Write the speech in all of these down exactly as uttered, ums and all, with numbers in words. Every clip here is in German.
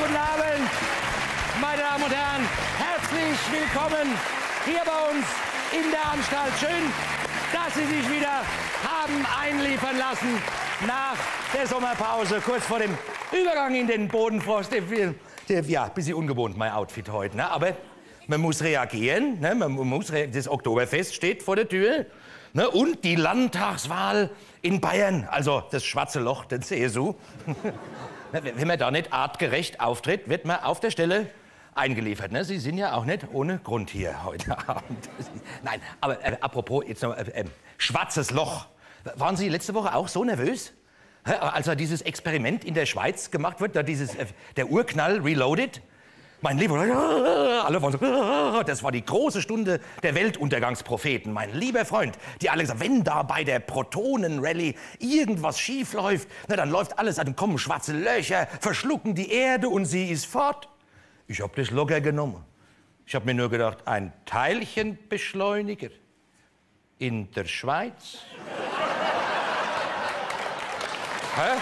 guten Abend, meine Damen und Herren. Herzlich willkommen hier bei uns in der Anstalt. Schön, dass Sie sich wieder haben einliefern lassen nach der Sommerpause, kurz vor dem Übergang in den Bodenfrost. Ja, ein bisschen ungewohnt, mein Outfit heute, ne? Aber man muss reagieren, ne? Man muss rea das Oktoberfest steht vor der Tür, ne? Und die Landtagswahl in Bayern, also das schwarze Loch der C S U. Wenn man da nicht artgerecht auftritt, wird man auf der Stelle eingeliefert. Ne? Sie sind ja auch nicht ohne Grund hier heute Abend. Nein, aber äh, apropos, jetzt noch, äh, äh, schwarzes Loch. Waren Sie letzte Woche auch so nervös? Als da dieses Experiment in der Schweiz gemacht wird, da dieses, äh, der Urknall Reloaded? Mein Lieber, alle waren so, das war die große Stunde der Weltuntergangspropheten, mein lieber Freund. Die alle gesagt, wenn da bei der Protonenrallye irgendwas schief läuft, na, dann läuft alles, dann kommen schwarze Löcher, verschlucken die Erde und sie ist fort. Ich hab das locker genommen. Ich hab mir nur gedacht, ein Teilchenbeschleuniger in der Schweiz. Hä?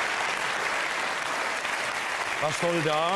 Was soll da?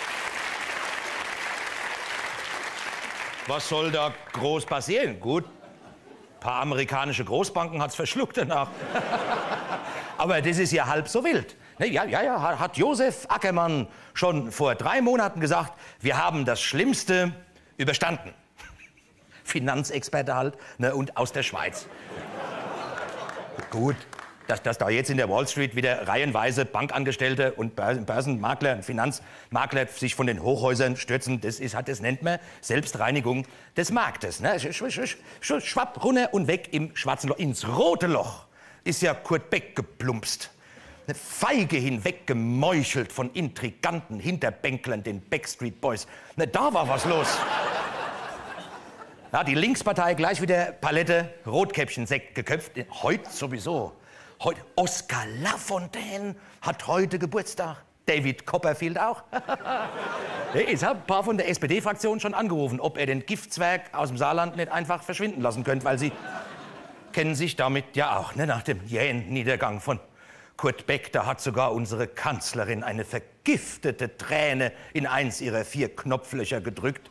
Was soll da groß passieren? Gut, ein paar amerikanische Großbanken hat's verschluckt danach. Aber das ist ja halb so wild. Ja, ja, ja, hat Josef Ackermann schon vor drei Monaten gesagt, wir haben das Schlimmste überstanden. Finanzexperte halt, ne, und aus der Schweiz. Gut. Dass, dass da jetzt in der Wall Street wieder reihenweise Bankangestellte und Börsenmakler und Finanzmakler sich von den Hochhäusern stürzen, das, ist, das nennt man Selbstreinigung des Marktes. Ne? Schwapp, runter und weg im schwarzen Loch. Ins rote Loch ist ja Kurt Beck geplumpst. Feige hinweg gemeuchelt von Intriganten, Hinterbänklern, den Backstreet Boys. Ne, da war was los. Ja, die Linkspartei gleich wieder Palette Rotkäppchen-Sekt geköpft. Heute sowieso. Heute, Oskar Lafontaine hat heute Geburtstag. David Copperfield auch. Ich habe ein paar von der S P D-Fraktion schon angerufen, ob er den Giftzwerg aus dem Saarland nicht einfach verschwinden lassen könnte, weil sie kennen sich damit ja auch, ne, nach dem jähen Niedergang von Kurt Beck. Da hat sogar unsere Kanzlerin eine vergiftete Träne in eins ihrer vier Knopflöcher gedrückt.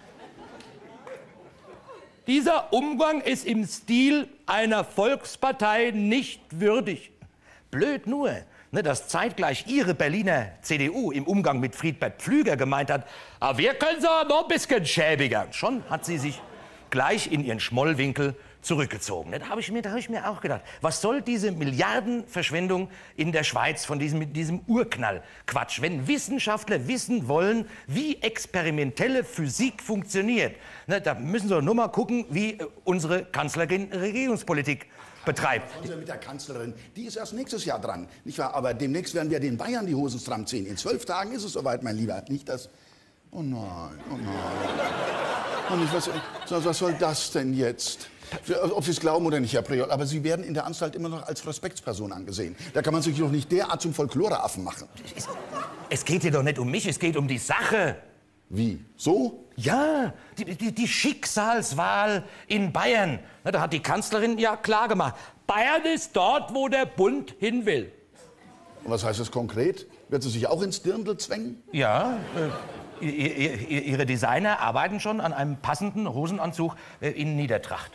Dieser Umgang ist im Stil einer Volkspartei nicht würdig. Blöd nur, ne, dass zeitgleich Ihre Berliner C D U im Umgang mit Friedbert Pflüger gemeint hat, aber wir können sie noch ein bisschen schäbiger. Schon hat sie sich gleich in ihren Schmollwinkel zurückgezogen. Da habe ich, hab ich mir auch gedacht, was soll diese Milliardenverschwendung in der Schweiz von diesem, diesem Urknall-Quatsch? Wenn Wissenschaftler wissen wollen, wie experimentelle Physik funktioniert, ne, da müssen sie doch nur mal gucken, wie unsere Kanzlerin Regierungspolitik betreibt. Also mit der Kanzlerin, die ist erst nächstes Jahr dran, nicht wahr? Aber demnächst werden wir den Bayern die Hosen stramm ziehen. In zwölf Tagen ist es soweit, mein Lieber. Nicht das... Oh nein, oh nein. Und ich, was, was soll das denn jetzt? Ob Sie es glauben oder nicht, Herr Priol, aber Sie werden in der Anstalt immer noch als Respektsperson angesehen. Da kann man sich doch nicht derart zum Folkloreaffen machen. Es, es geht hier doch nicht um mich, es geht um die Sache. Wie? So? Ja, die, die, die Schicksalswahl in Bayern. Na, da hat die Kanzlerin ja klar gemacht. Bayern ist dort, wo der Bund hin will. Und was heißt das konkret? Wird sie sich auch ins Dirndl zwängen? Ja, äh, ihre Designer arbeiten schon an einem passenden Hosenanzug äh, in Niedertracht.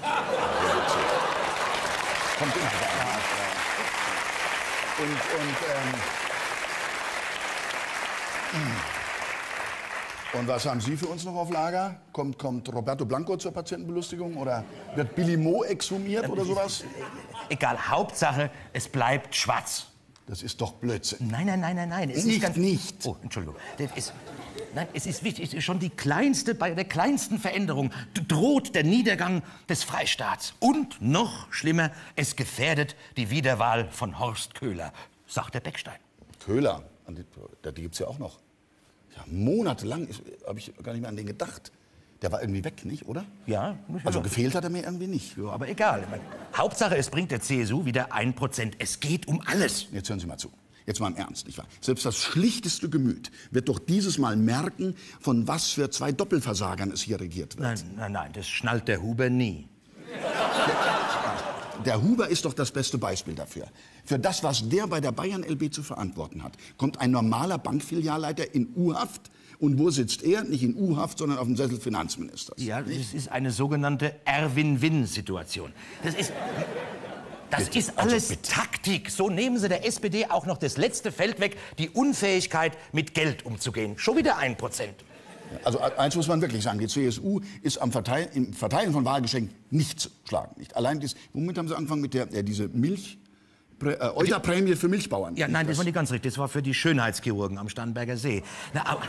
Kommt immer wieder. Und, und, ähm, und was haben Sie für uns noch auf Lager? Kommt, kommt Roberto Blanco zur Patientenbelustigung oder wird Billy Mo exhumiert oder sowas? Egal, Hauptsache, es bleibt schwarz. Das ist doch Blödsinn. Nein, nein, nein, nein, nein. Es nicht, ist ganz nicht. Oh, Entschuldigung. Das ist, nein, es ist wichtig. Es ist schon die kleinste, bei der kleinsten Veränderung droht der Niedergang des Freistaats. Und noch schlimmer, es gefährdet die Wiederwahl von Horst Köhler, sagt der Beckstein. Köhler? Die gibt's ja auch noch. Ja, monatelang habe ich gar nicht mehr an den gedacht. Der war irgendwie weg, nicht, oder? Ja. Also gefehlt hat er mir irgendwie nicht. Ja, aber egal. Hauptsache, es bringt der C S U wieder ein Prozent. Es geht um alles. Jetzt hören Sie mal zu. Jetzt mal im Ernst, nicht wahr? Selbst das schlichteste Gemüt wird doch dieses Mal merken, von was für zwei Doppelversagern es hier regiert wird. Nein, nein, nein, das schnallt der Huber nie. der Huber ist doch das beste Beispiel dafür. Für das, was der bei der Bayern L B zu verantworten hat, kommt ein normaler Bankfilialleiter in U-Haft. Und wo sitzt er? Nicht in U-Haft, sondern auf dem Sessel Finanzministers. Ja, das ist eine sogenannte Erwin-Win-Situation. Das ist... Das Bitte, ist alles also bitte. Taktik. So nehmen Sie der S P D auch noch das letzte Feld weg, die Unfähigkeit, mit Geld umzugehen. Schon wieder ein Prozent. Also eins muss man wirklich sagen, die C S U ist am Verteil im Verteilen von Wahlgeschenken nicht zu schlagen. Nicht. Allein dies, womit haben Sie angefangen mit der, äh, diese Milch... Äh, Euterprämie für Milchbauern? Ja, nein, das war nicht ganz richtig. Das war für die Schönheitschirurgen am Starnberger See. Na, aber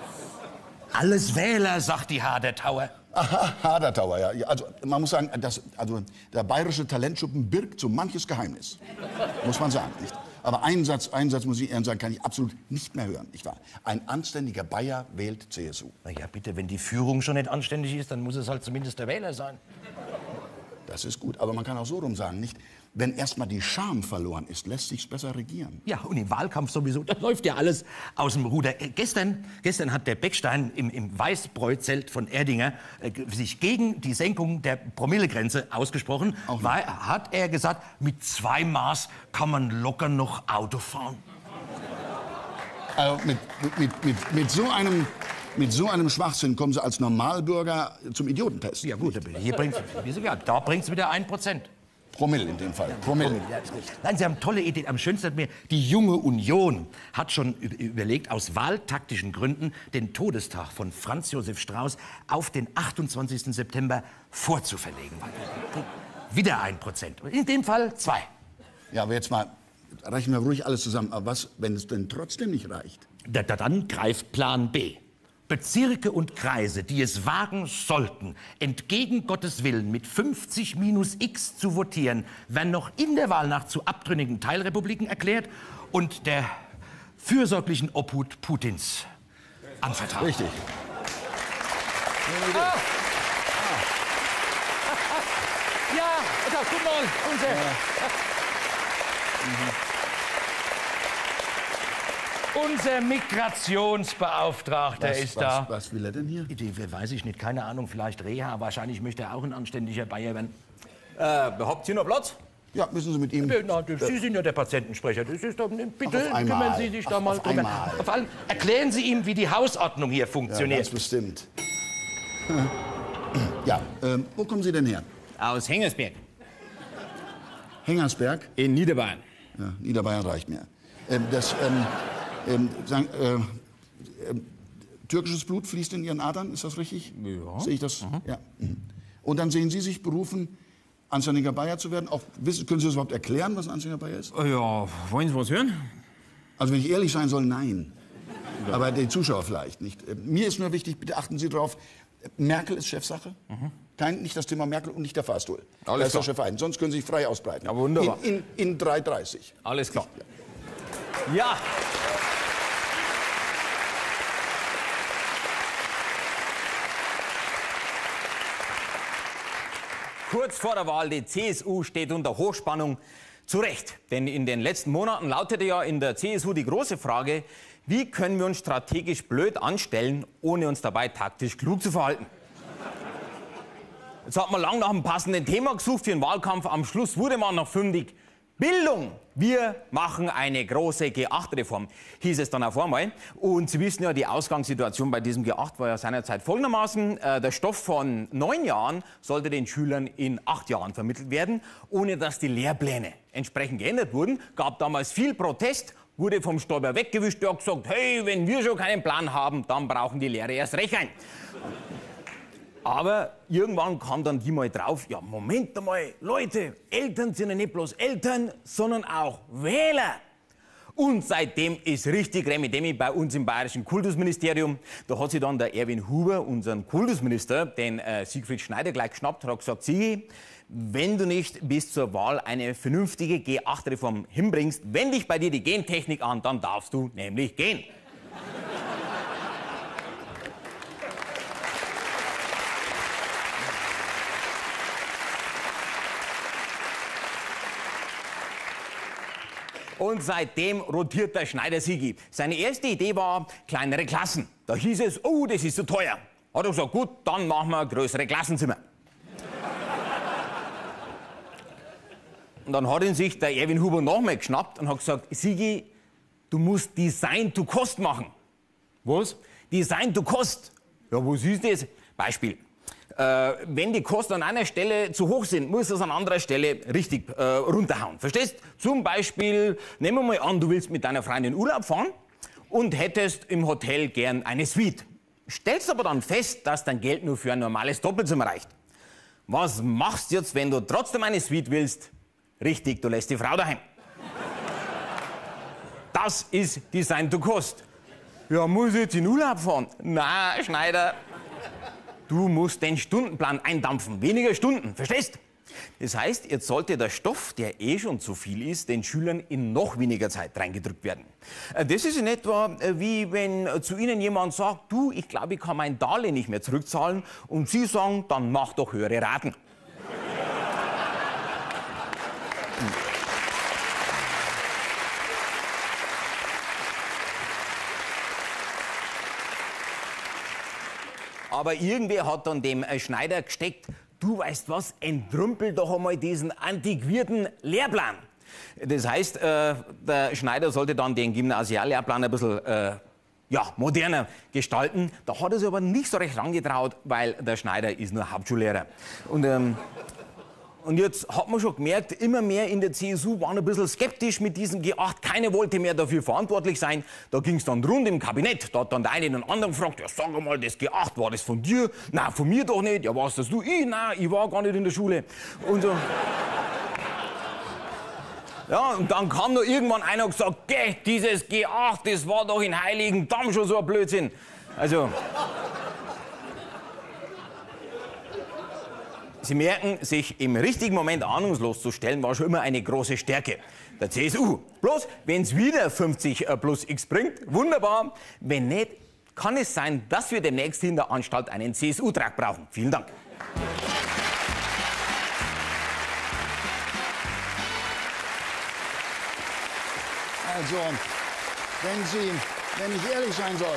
alles Wähler, sagt die Hadertauer. Aha, Hadertauer, ja. Ja, also man muss sagen, das, also, der bayerische Talentschuppen birgt so manches Geheimnis. Muss man sagen, nicht? Aber einen Satz, einen Satz muss ich Ihnen sagen, kann ich absolut nicht mehr hören, nicht wahr? Ein anständiger Bayer wählt C S U. Na ja, bitte, wenn die Führung schon nicht anständig ist, dann muss es halt zumindest der Wähler sein. Das ist gut, aber man kann auch so rum sagen, nicht? Wenn erstmal die Scham verloren ist, lässt sich's besser regieren. Ja, und im Wahlkampf sowieso, da läuft ja alles aus dem Ruder. Äh, gestern, gestern hat der Beckstein im, im Weißbräu-Zelt von Erdinger äh, sich gegen die Senkung der Promillegrenze ausgesprochen, Auch weil, hat er gesagt, mit zwei Maß kann man locker noch Auto fahren. Also mit, mit, mit, mit, so einem, mit so einem Schwachsinn kommen Sie als Normalbürger zum Idiotentest. Ja gut, hier bringt's, ja, da bringt's wieder ein Prozent. Promille in dem Fall. Ja, Promille. Ja, nein, Sie haben tolle Ideen. Am schönsten hat mir, die junge Union hat schon überlegt, aus wahltaktischen Gründen den Todestag von Franz Josef Strauß auf den achtundzwanzigsten September vorzuverlegen. Wieder ein Prozent. In dem Fall zwei. Ja, aber jetzt mal, rechnen wir ruhig alles zusammen. Aber was, wenn es denn trotzdem nicht reicht? Da, da, dann greift Plan B. Bezirke und Kreise, die es wagen sollten, entgegen Gottes Willen mit fünfzig minus X zu votieren, werden noch in der Wahlnacht zu abtrünnigen Teilrepubliken erklärt und der fürsorglichen Obhut Putins anvertraut. Richtig. Ah. Ah. Ja, da, guten Morgen, unser... Ja. Mhm. Unser Migrationsbeauftragter was, ist was, da. Was will er denn hier? Die, weiß ich nicht, keine Ahnung, vielleicht Reha. Wahrscheinlich möchte er auch ein anständiger Bayer werden. Äh, habt ihr noch Platz? Ja, müssen Sie mit ihm... Ja, na, Sie sind ja der Patientensprecher. Das ist doch, bitte Ach, kümmern Sie sich da Ach, mal auf drüber. einmal. Vor allem erklären Sie ihm, wie die Hausordnung hier Ja, funktioniert. ganz bestimmt. Ja, ähm, wo kommen Sie denn her? Aus Hengersberg. Hengersberg? In Niederbayern. Ja, Niederbayern reicht mir. Ähm, das, ähm, ähm, sagen, äh, äh, türkisches Blut fließt in Ihren Adern, ist das richtig? Ja. Sehe ich das? Mhm. Ja. Mhm. Und dann sehen Sie sich berufen, anständiger Bayer zu werden? Auch, wissen, können Sie das überhaupt erklären, was ein anständiger Bayer ist? Ja, wollen Sie was hören? Also wenn ich ehrlich sein soll, nein. Ja. Aber die Zuschauer vielleicht nicht. Mir ist nur wichtig, bitte achten Sie darauf, Merkel ist Chefsache. Mhm. Kein, nicht das Thema Merkel und nicht der Fahrstuhl. Alles das ist klar. der Chefein. Sonst können Sie sich frei ausbreiten. Ja, wunderbar. In, in, in drei Uhr dreißig. Alles klar. Ja. Kurz vor der Wahl, die C S U steht unter Hochspannung. Zu Recht, denn in den letzten Monaten lautete ja in der C S U die große Frage, wie können wir uns strategisch blöd anstellen, ohne uns dabei taktisch klug zu verhalten. Jetzt hat man lang nach einem passenden Thema gesucht für den Wahlkampf. Am Schluss wurde man noch fündig. Bildung. Wir machen eine große G acht Reform, hieß es dann auf einmal. Und Sie wissen ja, die Ausgangssituation bei diesem G acht war ja seinerzeit folgendermaßen. Äh, der Stoff von neun Jahren sollte den Schülern in acht Jahren vermittelt werden, ohne dass die Lehrpläne entsprechend geändert wurden. Gab damals viel Protest, wurde vom Stoiber weggewischt. Der hat gesagt, hey, wenn wir schon keinen Plan haben, dann brauchen die Lehrer erst recht ein. Aber irgendwann kam dann die mal drauf, ja, Moment einmal, Leute, Eltern sind ja nicht bloß Eltern, sondern auch Wähler. Und seitdem ist richtig Remi-Demi bei uns im Bayerischen Kultusministerium. Da hat sich dann der Erwin Huber, unseren Kultusminister, den äh, Siegfried Schneider gleich geschnappt, hat gesagt, Sigi, wenn du nicht bis zur Wahl eine vernünftige G acht Reform hinbringst, wende dich bei dir die Gentechnik an, dann darfst du nämlich gehen. Und seitdem rotiert der Schneider Sigi. Seine erste Idee war kleinere Klassen. Da hieß es, oh, das ist zu teuer. Hat er gesagt, gut, dann machen wir größere Klassenzimmer. Und dann hat ihn sich der Erwin Huber nochmal geschnappt und hat gesagt, Sigi, du musst Design to Cost machen. Was? Design to Cost. Ja, was ist das? Beispiel. Äh, wenn die Kosten an einer Stelle zu hoch sind, muss es an anderer Stelle richtig äh, runterhauen. Verstehst? Zum Beispiel, nehmen wir mal an, du willst mit deiner Freundin in Urlaub fahren und hättest im Hotel gern eine Suite. Stellst aber dann fest, dass dein Geld nur für ein normales Doppelzimmer reicht. Was machst du jetzt, wenn du trotzdem eine Suite willst? Richtig, du lässt die Frau daheim. Das ist Design to Cost. Ja, muss ich jetzt in Urlaub fahren? Na, Schneider, du musst den Stundenplan eindampfen. Weniger Stunden, verstehst? Das heißt, jetzt sollte der Stoff, der eh schon zu viel ist, den Schülern in noch weniger Zeit reingedrückt werden. Das ist in etwa wie wenn zu Ihnen jemand sagt, du, ich glaube, ich kann mein Darlehen nicht mehr zurückzahlen. Und Sie sagen, dann mach doch höhere Raten. Aber irgendwer hat dann dem Schneider gesteckt, du weißt was, entrümpel doch einmal diesen antiquierten Lehrplan. Das heißt, äh, der Schneider sollte dann den Gymnasiallehrplan ein bisschen äh, ja, moderner gestalten. Da hat er sich aber nicht so recht rangetraut, weil der Schneider ist nur Hauptschullehrer. Und, ähm, und jetzt hat man schon gemerkt, immer mehr in der C S U waren ein bisschen skeptisch mit diesem G acht. Keiner wollte mehr dafür verantwortlich sein. Da ging es dann rund im Kabinett. Da hat dann der eine den anderen gefragt, ja, sag mal, das G acht, war das von dir? Na, von mir doch nicht. Ja, warst das du? Ich? Nein, ich war gar nicht in der Schule. Und so. Ja, und dann kam noch irgendwann einer und gesagt, geh, dieses G acht, das war doch in Heiligendamm schon so ein Blödsinn. Also, Sie merken, sich im richtigen Moment ahnungslos zu stellen, war schon immer eine große Stärke der C S U. Bloß, wenn es wieder fünfzig plus X bringt, wunderbar. Wenn nicht, kann es sein, dass wir demnächst in der Anstalt einen C S U-Trakt brauchen. Vielen Dank. Also, wenn Sie, wenn ich ehrlich sein soll,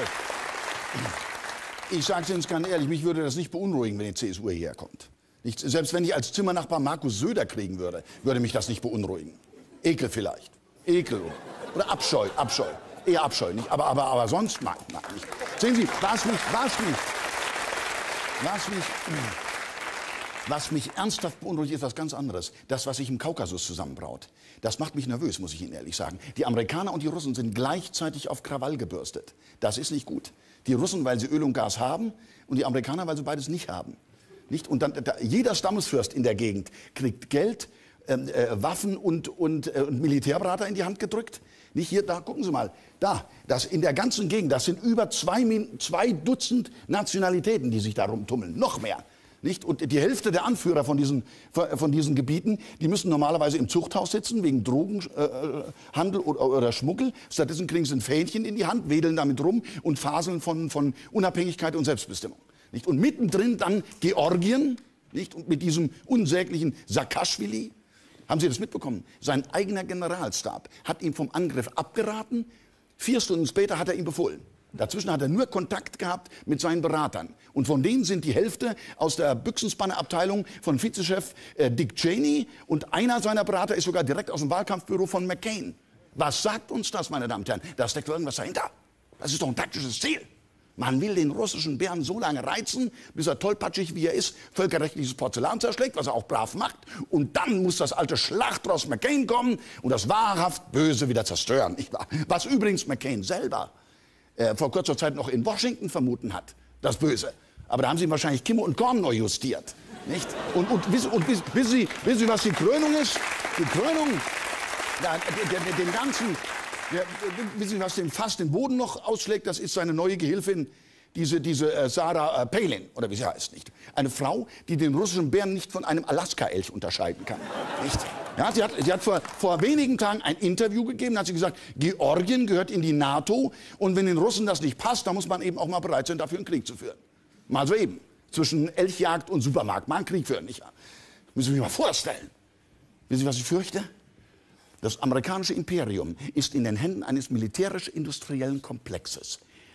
ich sage es Ihnen ganz ehrlich, mich würde das nicht beunruhigen, wenn die C S U hierher kommt. Nicht, selbst wenn ich als Zimmernachbar Markus Söder kriegen würde, würde mich das nicht beunruhigen. Ekel vielleicht. Ekel. Oder Abscheu. Abscheu. Eher Abscheu. Nicht? Aber, aber, aber sonst nein, nein, nicht. Sehen Sie, was mich, was mich, was mich, was mich ernsthaft beunruhigt, ist was ganz anderes. Das, was sich im Kaukasus zusammenbraut. Das macht mich nervös, muss ich Ihnen ehrlich sagen. Die Amerikaner und die Russen sind gleichzeitig auf Krawall gebürstet. Das ist nicht gut. Die Russen, weil sie Öl und Gas haben, und die Amerikaner, weil sie beides nicht haben. Nicht? Und dann, da, jeder Stammesfürst in der Gegend kriegt Geld, ähm, äh, Waffen und, und, äh, und Militärberater in die Hand gedrückt. Nicht hier, da, gucken Sie mal, da, das in der ganzen Gegend, das sind über zwei, zwei Dutzend Nationalitäten, die sich da rumtummeln, noch mehr. Nicht? Und die Hälfte der Anführer von diesen, von diesen Gebieten, die müssen normalerweise im Zuchthaus sitzen, wegen Drogenhandel äh, oder, oder Schmuggel. Stattdessen kriegen sie ein Fähnchen in die Hand, wedeln damit rum und faseln von, von Unabhängigkeit und Selbstbestimmung. Nicht? Und mittendrin dann Georgien, nicht? Und mit diesem unsäglichen Saakaschwili. Haben Sie das mitbekommen? Sein eigener Generalstab hat ihm vom Angriff abgeraten. Vier Stunden später hat er ihn befohlen. Dazwischen hat er nur Kontakt gehabt mit seinen Beratern. Und von denen sind die Hälfte aus der Büchsenspanner-Abteilung von Vizechef äh, Dick Cheney. Und einer seiner Berater ist sogar direkt aus dem Wahlkampfbüro von McCain. Was sagt uns das, meine Damen und Herren? Da steckt irgendwas dahinter. Das ist doch ein taktisches Ziel. Man will den russischen Bären so lange reizen, bis er tollpatschig, wie er ist, völkerrechtliches Porzellan zerschlägt, was er auch brav macht. Und dann muss das alte Schlachtross McCain kommen und das wahrhaft Böse wieder zerstören. Nicht wahr? Was übrigens McCain selber äh, vor kurzer Zeit noch in Washington vermuten hat, das Böse. Aber da haben sie wahrscheinlich Kimme und Korn neu justiert. Nicht? Und, und, und, und wissen, Sie, wissen Sie, was die Krönung ist? Die Krönung, da, den ganzen... Ja, wissen Sie, was den fast den Boden noch ausschlägt? Das ist seine neue Gehilfin, diese, diese äh, Sarah äh, Palin, oder wie sie heißt, nicht? Eine Frau, die den russischen Bären nicht von einem Alaska-Elch unterscheiden kann. Nicht? Ja, sie hat, sie hat vor, vor wenigen Tagen ein Interview gegeben, da hat sie gesagt, Georgien gehört in die NATO und wenn den Russen das nicht passt, dann muss man eben auch mal bereit sein, dafür einen Krieg zu führen. Mal so eben. Zwischen Elchjagd und Supermarkt. Mal einen Krieg führen, nicht wahr? Müssen Sie sich mal vorstellen. Wissen Sie, was ich fürchte? Das amerikanische Imperium ist in den Händen eines militärisch-industriellen Komplexes.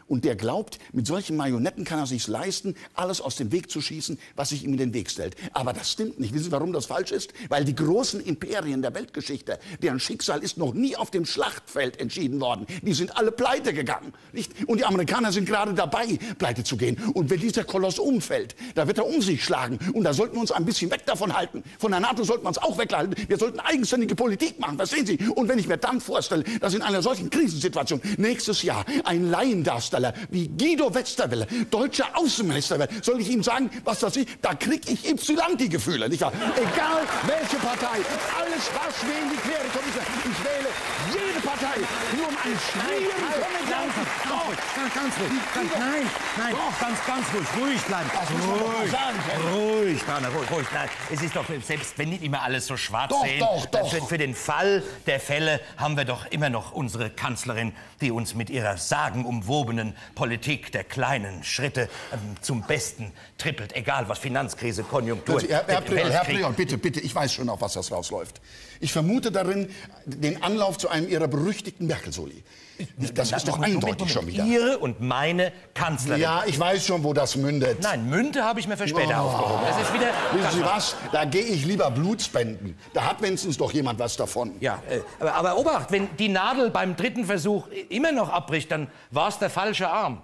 Und der glaubt, mit solchen Marionetten kann er sich leisten, alles aus dem Weg zu schießen, was sich ihm in den Weg stellt. Aber das stimmt nicht. Wissen Sie, warum das falsch ist? Weil die großen Imperien der Weltgeschichte, deren Schicksal ist noch nie auf dem Schlachtfeld entschieden worden. Die sind alle pleite gegangen. Nicht? Und die Amerikaner sind gerade dabei, pleite zu gehen. Und wenn dieser Koloss umfällt, da wird er um sich schlagen. Und da sollten wir uns ein bisschen weg davon halten. Von der NATO sollten wir uns auch weghalten. Wir sollten eigenständige Politik machen, verstehen Sie? Und wenn ich mir dann vorstelle, dass in einer solchen Krisensituation nächstes Jahr ein Laiendarsteller wie Guido Westerwelle deutscher Außenminister wird, soll ich ihm sagen, was das ist? Da krieg ich Ypsilanti-Gefühle, nicht wahr? Egal welche Partei, alles was wählen die Quere, ich wähle jede Partei, nur um einen schwierigen Komödianten. Ganz, ganz ruhig. Ganz, nein, nein, doch. ganz, ganz ruhig. Ruhig bleiben. Ruhig, ruhig, Brauner, ruhig, ruhig. Nein, es ist doch, selbst wenn nicht immer alles so schwarz doch, sehen, doch, doch. Für, für den Fall der Fälle haben wir doch immer noch unsere Kanzlerin, die uns mit ihrer sagenumwobenen Politik der kleinen Schritte ähm, zum Besten trippelt. Egal was, Finanzkrise, Konjunktur, also, Herr, Herr, Priol, Herr Priol, bitte, bitte, ich weiß schon, auf was das rausläuft. Ich vermute darin den Anlauf zu einem Ihrer berüchtigten Merkel-Soli. Das ist doch eindeutig schon wieder. Ihre und meine Kanzlerin. Ja, ich weiß schon, wo das mündet. Nein, Münde habe ich mir für später oh. aufgehoben. Das ist wieder... Wissen Sie was? Da gehe ich lieber Blut spenden. Da hat wenigstens doch jemand was davon. Ja, äh, aber, aber Obacht, wenn die Nadel beim dritten Versuch immer noch abbricht, dann war es der falsche Arm.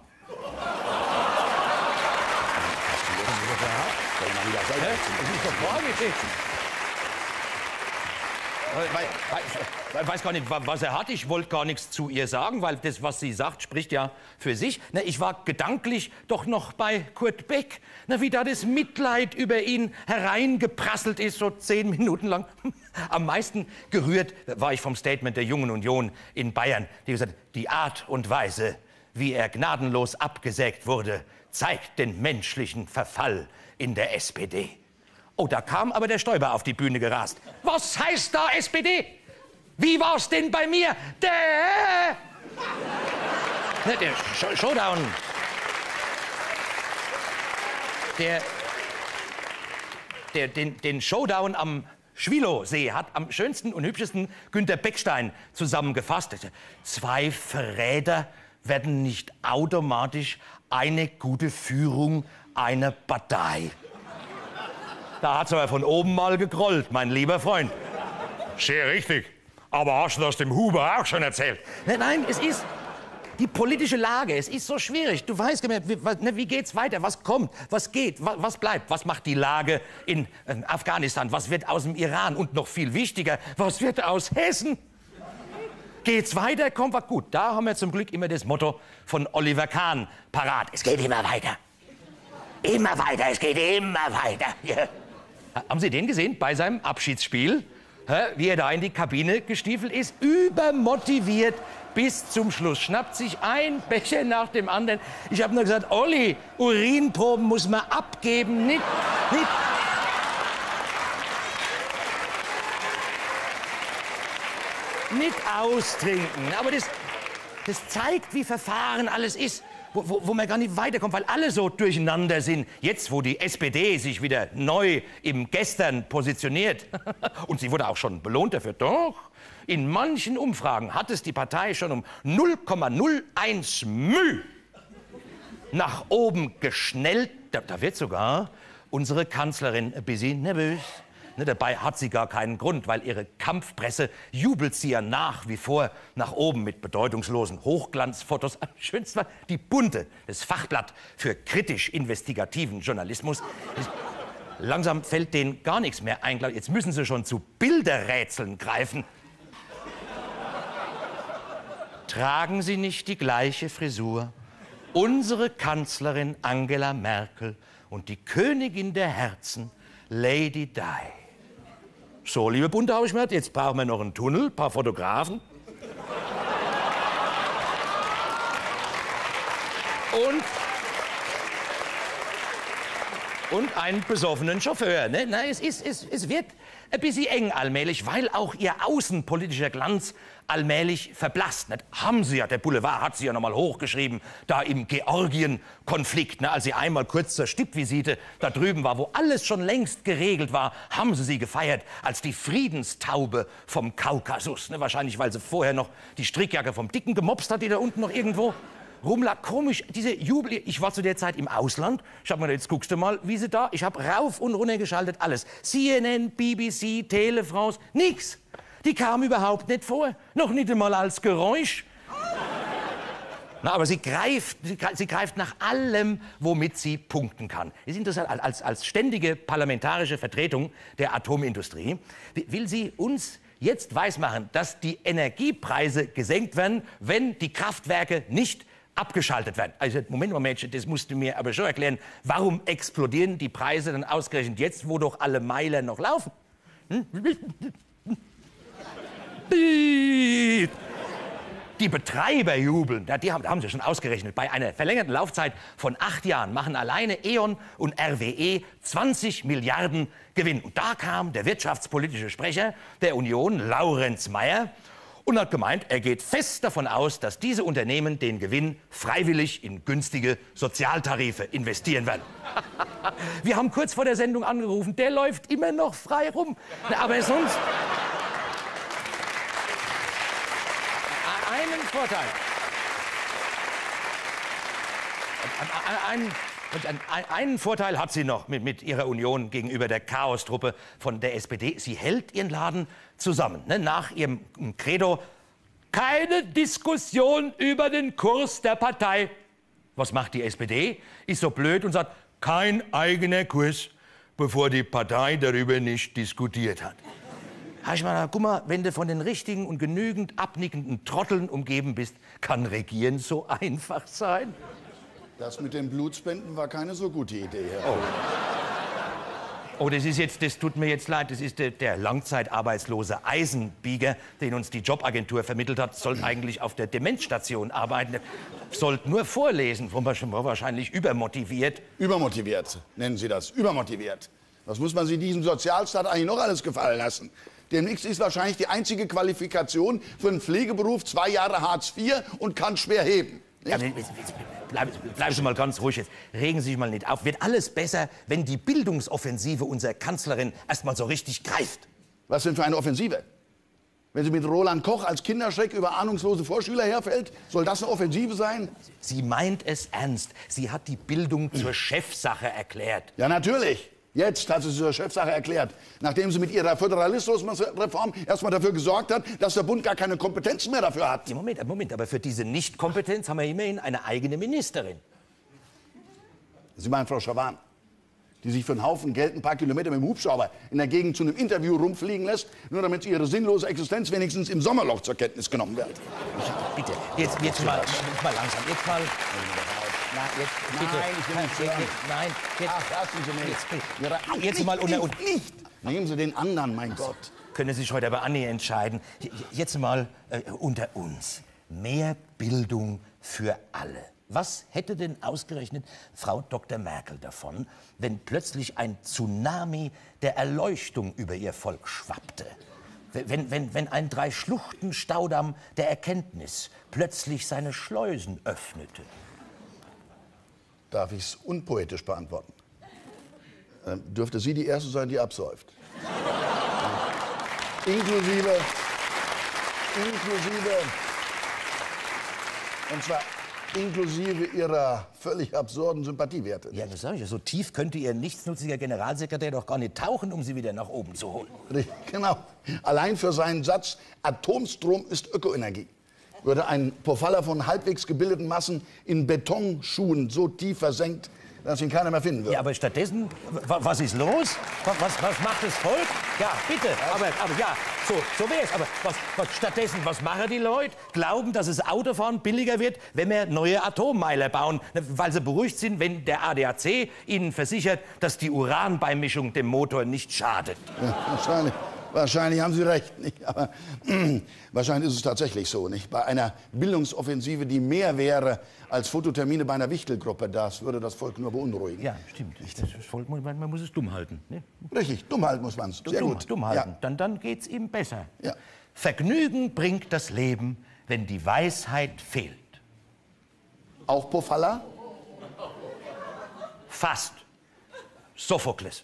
Das ist doch vorgeschickt. Ich weiß gar nicht, was er hat. Ich wollte gar nichts zu ihr sagen, weil das, was sie sagt, spricht ja für sich. Na, ich war gedanklich doch noch bei Kurt Beck. Na, wie da das Mitleid über ihn hereingeprasselt ist, so zehn Minuten lang. Am meisten gerührt war ich vom Statement der Jungen Union in Bayern, die gesagt hat, die Art und Weise, wie er gnadenlos abgesägt wurde, zeigt den menschlichen Verfall in der S P D. Oh, da kam aber der Stoiber auf die Bühne gerast. Was heißt da S P D? Wie war's denn bei mir? Der... Ne, der Sh Showdown. Der... der den, den Showdown am Schwilowsee hat am schönsten und hübschesten Günter Beckstein zusammengefasst. Zwei Verräter werden nicht automatisch eine gute Führung einer Partei. Da hat's aber von oben mal gegrollt, mein lieber Freund. Sehr richtig. Aber hast du das dem Huber auch schon erzählt? Nein, nein, es ist die politische Lage. Es ist so schwierig. Du weißt, wie, wie geht's weiter? Was kommt? Was geht? Was, was bleibt? Was macht die Lage in äh, Afghanistan? Was wird aus dem Iran? Und noch viel wichtiger, was wird aus Hessen? Geht's weiter? Kommt was gut. Da haben wir zum Glück immer das Motto von Oliver Kahn parat. Es geht immer weiter. Immer weiter, es geht immer weiter. Ja. Haben Sie den gesehen bei seinem Abschiedsspiel? Hä? Wie er da in die Kabine gestiefelt ist? Übermotiviert bis zum Schluss. Schnappt sich ein Becher nach dem anderen. Ich habe nur gesagt, Olli, Urinproben muss man abgeben. Nicht, nicht. Nicht austrinken. Aber das, das zeigt, wie verfahren alles ist. Wo, wo, wo man gar nicht weiterkommt, weil alle so durcheinander sind. Jetzt, wo die S P D sich wieder neu im Gestern positioniert. Und sie wurde auch schon belohnt dafür. Doch, in manchen Umfragen hat es die Partei schon um null Komma null eins Müh nach oben geschnellt. Da, da wird sogar unsere Kanzlerin ein bisschen nervös. Ne, dabei hat sie gar keinen Grund, weil ihre Kampfpresse jubelt sie ja nach wie vor nach oben mit bedeutungslosen Hochglanzfotos. Am schönsten war die Bunte, das Fachblatt für kritisch-investigativen Journalismus. Langsam fällt denen gar nichts mehr ein. Jetzt müssen sie schon zu Bilderrätseln greifen. Tragen Sie nicht die gleiche Frisur? Unsere Kanzlerin Angela Merkel und die Königin der Herzen, Lady Di. So, liebe Bunte, habe ich mir gedacht, jetzt brauchen wir noch einen Tunnel, ein paar Fotografen. Und, und einen besoffenen Chauffeur. Ne? Na, es, ist, es, es wird ein bisschen eng allmählich, weil auch ihr außenpolitischer Glanz allmählich verblasst. Nicht? Haben sie ja, der Boulevard hat sie ja noch mal hochgeschrieben, da im Georgien-Konflikt, ne, als sie einmal kurz zur Stippvisite da drüben war, wo alles schon längst geregelt war, haben sie sie gefeiert als die Friedenstaube vom Kaukasus. Ne? Wahrscheinlich, weil sie vorher noch die Strickjacke vom Dicken gemopst hat, die da unten noch irgendwo rumlag. Komisch, diese Jubel. Ich war zu der Zeit im Ausland. Ich hab mir jetzt guckst du mal, wie sie da. Ich habe rauf und runter geschaltet, alles. C N N, B B C, Tele France, nix. Die kam überhaupt nicht vor. Noch nicht einmal als Geräusch. Na, aber sie greift, sie, sie greift nach allem, womit sie punkten kann. Es ist interessant, als, als ständige parlamentarische Vertretung der Atomindustrie will sie uns jetzt weismachen, dass die Energiepreise gesenkt werden, wenn die Kraftwerke nicht abgeschaltet werden. Also, Moment mal, Mädchen, das musst du mir aber schon erklären. Warum explodieren die Preise dann ausgerechnet jetzt, wo doch alle Meiler noch laufen? Hm? Die Betreiber jubeln, ja, die haben, haben sie schon ausgerechnet. Bei einer verlängerten Laufzeit von acht Jahren machen alleine E.ON und R W E zwanzig Milliarden Gewinn. Und da kam der wirtschaftspolitische Sprecher der Union, Laurenz Mayer, und hat gemeint, er geht fest davon aus, dass diese Unternehmen den Gewinn freiwillig in günstige Sozialtarife investieren werden. Wir haben kurz vor der Sendung angerufen, der läuft immer noch frei rum. Aber sonst... Einen Vorteil. Einen, einen, einen Vorteil hat sie noch mit, mit ihrer Union gegenüber der Chaostruppe von der S P D. Sie hält ihren Laden zusammen. Ne? Nach ihrem Credo, keine Diskussion über den Kurs der Partei. Was macht die S P D? Ist so blöd und sagt, kein eigener Kurs, bevor die Partei darüber nicht diskutiert hat. Ich meine, guck mal, wenn du von den richtigen und genügend abnickenden Trotteln umgeben bist, kann Regieren so einfach sein? Das mit den Blutspenden war keine so gute Idee, Herr. Oh. Oh, das ist jetzt, das tut mir jetzt leid, das ist der, der langzeitarbeitslose Eisenbieger, den uns die Jobagentur vermittelt hat, sollte eigentlich auf der Demenzstation arbeiten, sollte nur vorlesen, war wahrscheinlich übermotiviert. Übermotiviert, nennen Sie das, übermotiviert. Was muss man sich diesem Sozialstaat eigentlich noch alles gefallen lassen? Demnächst ist wahrscheinlich die einzige Qualifikation für einen Pflegeberuf zwei Jahre Hartz vier und kann schwer heben. Ja, bleiben, bleiben Sie mal ganz ruhig jetzt. Regen Sie sich mal nicht auf. Wird alles besser, wenn die Bildungsoffensive unserer Kanzlerin erst mal so richtig greift. Was denn für eine Offensive? Wenn sie mit Roland Koch als Kinderschreck über ahnungslose Vorschüler herfällt, soll das eine Offensive sein? Sie meint es ernst. Sie hat die Bildung zur Chefsache erklärt. Ja, natürlich. Jetzt hat sie es zur Chefsache erklärt, nachdem sie mit ihrer Föderalismusreform erstmal dafür gesorgt hat, dass der Bund gar keine Kompetenzen mehr dafür hat. Ja, Moment, Moment, aber für diese Nichtkompetenz haben wir immerhin eine eigene Ministerin. Sie meinen Frau Schawan, die sich für einen Haufen Geld ein paar Kilometer mit dem Hubschrauber in der Gegend zu einem Interview rumfliegen lässt, nur damit sie ihre sinnlose Existenz wenigstens im Sommerloch zur Kenntnis genommen wird. Bitte, jetzt, jetzt mal, mal langsam, jetzt mal... Na, jetzt, bitte. Nein, ich will nicht hören. Nein, jetzt, Ach, lassen Sie mich. Jetzt, Jetzt, jetzt nicht, mal unter uns. Nicht, nicht. Nehmen Sie den anderen, mein Gott. Können Sie sich heute aber Anni entscheiden. Jetzt mal äh, unter uns. Mehr Bildung für alle. Was hätte denn ausgerechnet Frau Doktor Merkel davon, wenn plötzlich ein Tsunami der Erleuchtung über ihr Volk schwappte? Wenn, wenn, wenn ein Drei-Schluchten-Staudamm der Erkenntnis plötzlich seine Schleusen öffnete? Darf ich es unpoetisch beantworten? Ähm, dürfte sie die Erste sein, die absäuft. Ja. Inklusive, inklusive, und zwar inklusive ihrer völlig absurden Sympathiewerte. Ja, das sage ich ja. So tief könnte ihr nichtsnutziger Generalsekretär doch gar nicht tauchen, um sie wieder nach oben zu holen. Genau. Allein für seinen Satz, Atomstrom ist Ökoenergie, würde ein Pofalla von halbwegs gebildeten Massen in Betonschuhen so tief versenkt, dass ihn keiner mehr finden würde. Ja, aber stattdessen, was ist los? Was, was macht das Volk? Ja, bitte, aber, aber ja, so, so wär's. Aber was, was, stattdessen, was machen die Leute? Glauben, dass das Autofahren billiger wird, wenn wir neue Atommeiler bauen, weil sie beruhigt sind, wenn der A D A C ihnen versichert, dass die Uranbeimischung dem Motor nicht schadet. Ja, wahrscheinlich. Wahrscheinlich haben Sie recht, nicht? Aber äh, wahrscheinlich ist es tatsächlich so, nicht? Bei einer Bildungsoffensive, die mehr wäre als Fototermine bei einer Wichtelgruppe, das würde das Volk nur beunruhigen. Ja, stimmt. Das Volk, man, man muss es dumm halten. Ne? Richtig, dumm halten muss man es. Sehr dumm, gut. Dumm halten, ja. dann, dann geht's ihm besser. Ja. Vergnügen bringt das Leben, wenn die Weisheit fehlt. Auch Pofalla? Fast. Sophokles.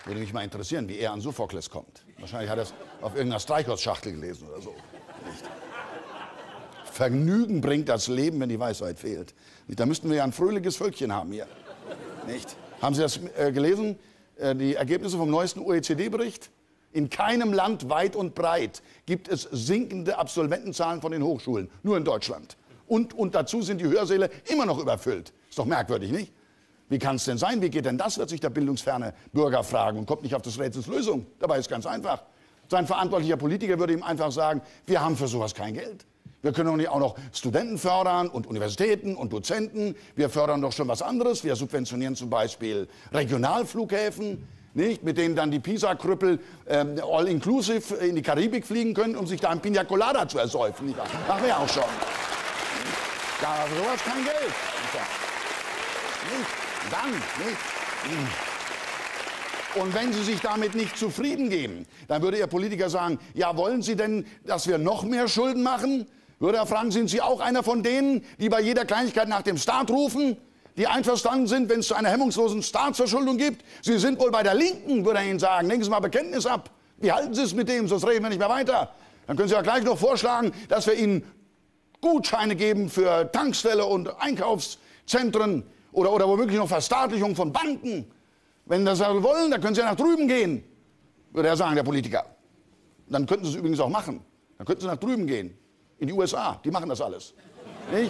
Würde mich mal interessieren, wie er an Sophokles kommt. Wahrscheinlich hat er es auf irgendeiner Streichholzschachtel gelesen oder so. Nicht? Vergnügen bringt das Leben, wenn die Weisheit fehlt. Nicht? Da müssten wir ja ein fröhliches Völkchen haben hier. Nicht? Haben Sie das äh, gelesen? Äh, die Ergebnisse vom neuesten O E C D-Bericht? In keinem Land weit und breit gibt es sinkende Absolventenzahlen von den Hochschulen. Nur in Deutschland. Und, und dazu sind die Hörsäle immer noch überfüllt. Ist doch merkwürdig, nicht? Wie kann es denn sein? Wie geht denn das, wird sich der bildungsferne Bürger fragen und kommt nicht auf des Rätsels Lösung. Dabei ist es ganz einfach. Sein verantwortlicher Politiker würde ihm einfach sagen, wir haben für sowas kein Geld. Wir können doch nicht auch noch Studenten fördern und Universitäten und Dozenten. Wir fördern doch schon was anderes. Wir subventionieren zum Beispiel Regionalflughäfen, nicht? Mit denen dann die Pisa-Krüppel ähm, all-inclusive in die Karibik fliegen können, um sich da ein Pina Colada zu ersäufen. Nicht wahr? Machen wir ja auch schon. Da für sowas kein Geld. Nicht? Dann, nicht? Und wenn Sie sich damit nicht zufrieden geben, dann würde Ihr Politiker sagen, ja, wollen Sie denn, dass wir noch mehr Schulden machen? Würde er fragen, sind Sie auch einer von denen, die bei jeder Kleinigkeit nach dem Staat rufen? Die einverstanden sind, wenn es zu einer hemmungslosen Staatsverschuldung gibt? Sie sind wohl bei der Linken, würde er Ihnen sagen. Legen Sie mal Bekenntnis ab. Wie halten Sie es mit dem? Sonst reden wir nicht mehr weiter. Dann können Sie ja gleich noch vorschlagen, dass wir Ihnen Gutscheine geben für Tankstelle und Einkaufszentren oder, oder womöglich noch Verstaatlichung von Banken. Wenn Sie das wollen, dann können Sie ja nach drüben gehen, würde er sagen, der Politiker. Dann könnten Sie es übrigens auch machen. Dann könnten Sie nach drüben gehen, in die U S A. Die machen das alles. Nicht?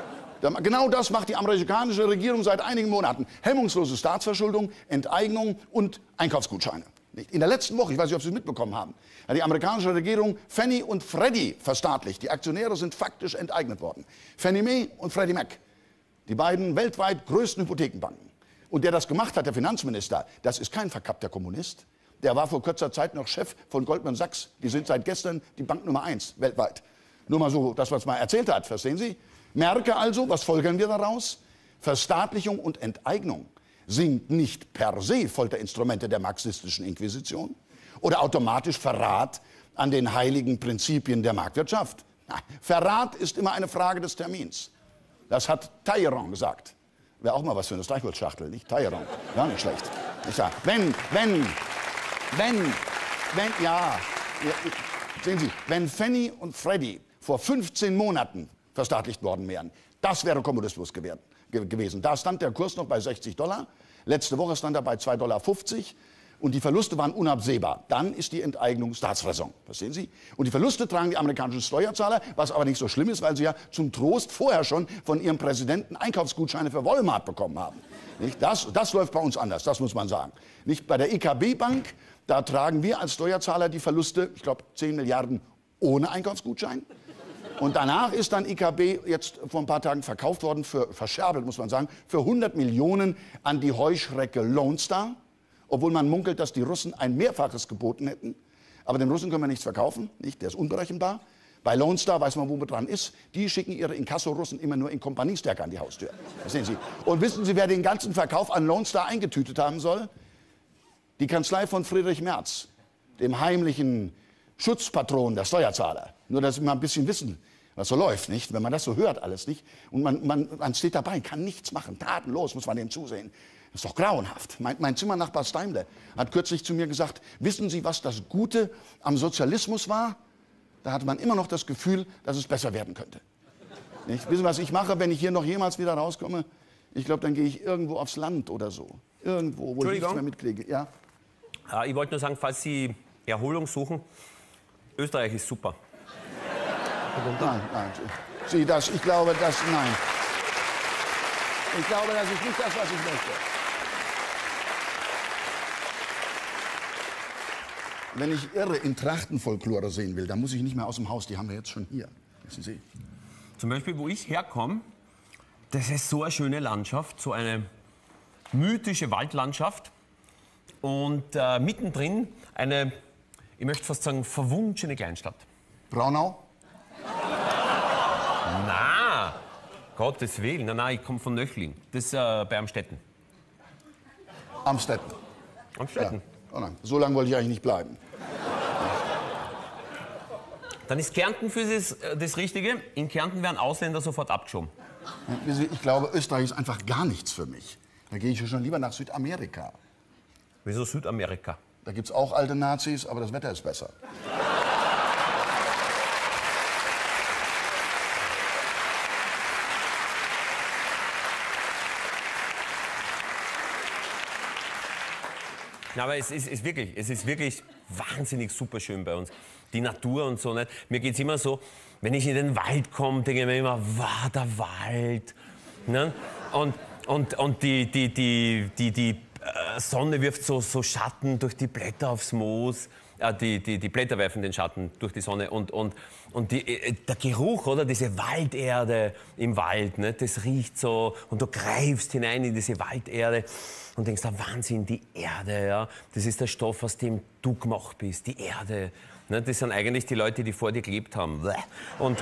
Genau das macht die amerikanische Regierung seit einigen Monaten. Hemmungslose Staatsverschuldung, Enteignung und Einkaufsgutscheine. In der letzten Woche, ich weiß nicht, ob Sie es mitbekommen haben, hat die amerikanische Regierung Fannie und Freddie verstaatlicht. Die Aktionäre sind faktisch enteignet worden. Fannie Mae und Freddie Mac, die beiden weltweit größten Hypothekenbanken. Und der das gemacht hat, der Finanzminister, das ist kein verkappter Kommunist. Der war vor kurzer Zeit noch Chef von Goldman Sachs. Die sind seit gestern die Bank Nummer eins weltweit. Nur mal so, das, was man erzählt hat, verstehen Sie? Merke also, was folgern wir daraus? Verstaatlichung und Enteignung sind nicht per se Folterinstrumente der marxistischen Inquisition oder automatisch Verrat an den heiligen Prinzipien der Marktwirtschaft. Na, Verrat ist immer eine Frage des Termins. Das hat Talleyrand gesagt. Wäre auch mal was für eine Streichholzschachtel, nicht? Talleyrand. Ja, nicht schlecht. Ich sag, wenn, wenn, wenn, wenn, ja, ja, sehen Sie, wenn Fannie und Freddie vor fünfzehn Monaten verstaatlicht worden wären, das wäre Kommunismus gewesen. gewesen. Da stand der Kurs noch bei sechzig Dollar. Letzte Woche stand er bei zwei Komma fünfzig Dollar. Und die Verluste waren unabsehbar. Dann ist die Enteignung Staatsräson. Verstehen Sie? Und die Verluste tragen die amerikanischen Steuerzahler, was aber nicht so schlimm ist, weil sie ja zum Trost vorher schon von ihrem Präsidenten Einkaufsgutscheine für Walmart bekommen haben. Nicht? Das, das läuft bei uns anders, das muss man sagen. Nicht bei der I K B-Bank, da tragen wir als Steuerzahler die Verluste, ich glaube, zehn Milliarden ohne Einkaufsgutschein. Und danach ist dann I K B jetzt vor ein paar Tagen verkauft worden, für, verscherbelt muss man sagen, für hundert Millionen an die Heuschrecke Lone Star. Obwohl man munkelt, dass die Russen ein Mehrfaches geboten hätten. Aber den Russen können wir nichts verkaufen, nicht? Der ist unberechenbar. Bei Lone Star weiß man, wo man dran ist. Die schicken ihre Inkasso-Russen immer nur in Kompaniestärke an die Haustür. Das sehen Sie. Und wissen Sie, wer den ganzen Verkauf an Lone Star eingetütet haben soll? Die Kanzlei von Friedrich Merz, dem heimlichen Schutzpatron der Steuerzahler. Nur, dass wir mal ein bisschen wissen, was so läuft, nicht? Wenn man das so hört, alles, nicht? Und man, man, man steht dabei, kann nichts machen, tatenlos, muss man dem zusehen. Das ist doch grauenhaft. Mein, mein Zimmernachbar Steimle hat kürzlich zu mir gesagt, wissen Sie, was das Gute am Sozialismus war? Da hatte man immer noch das Gefühl, dass es besser werden könnte. Nicht? Wissen Sie, was ich mache, wenn ich hier noch jemals wieder rauskomme? Ich glaube, dann gehe ich irgendwo aufs Land oder so. Irgendwo, wo ich nichts mehr mitkriege. Ja? Ja, ich wollte nur sagen, falls Sie Erholung suchen, Österreich ist super. Nein, nein. Sie, das, ich glaube, das, nein. Ich glaube, das ist nicht das, was ich möchte. Wenn ich irre in Trachtenfolklore sehen will, dann muss ich nicht mehr aus dem Haus. Die haben wir jetzt schon hier. Wissen Sie? Zum Beispiel, wo ich herkomme, das ist so eine schöne Landschaft, so eine mythische Waldlandschaft. Und äh, mittendrin eine, ich möchte fast sagen, verwunschene Kleinstadt. Braunau? Na, Gottes Willen. Nein, nein, ich komme von Nöchling. Das ist äh, bei Amstetten. Amstetten. Amstetten. Ja. Oh nein, so lange wollte ich eigentlich nicht bleiben. Dann ist Kärnten für das, das Richtige. In Kärnten werden Ausländer sofort abgeschoben. Ich glaube, Österreich ist einfach gar nichts für mich. Da gehe ich schon lieber nach Südamerika. Wieso Südamerika? Da gibt es auch alte Nazis, aber das Wetter ist besser. Ja, aber es ist, ist wirklich, es ist wirklich wahnsinnig super schön bei uns. Die Natur und so. Nicht? Mir geht es immer so, wenn ich in den Wald komme, denke ich mir immer, wow, der Wald. Ne? Und, und, und die, die, die, die, die Sonne wirft so, so Schatten durch die Blätter aufs Moos. Äh, die, die, die Blätter werfen den Schatten durch die Sonne. Und, und, und die, der Geruch, oder? Diese Walderde im Wald, ne? Das riecht so. Und du greifst hinein in diese Walderde und denkst, der Wahnsinn, die Erde, ja? Das ist der Stoff, aus dem du gemacht bist, die Erde. Ne? Das sind eigentlich die Leute, die vor dir gelebt haben. Und,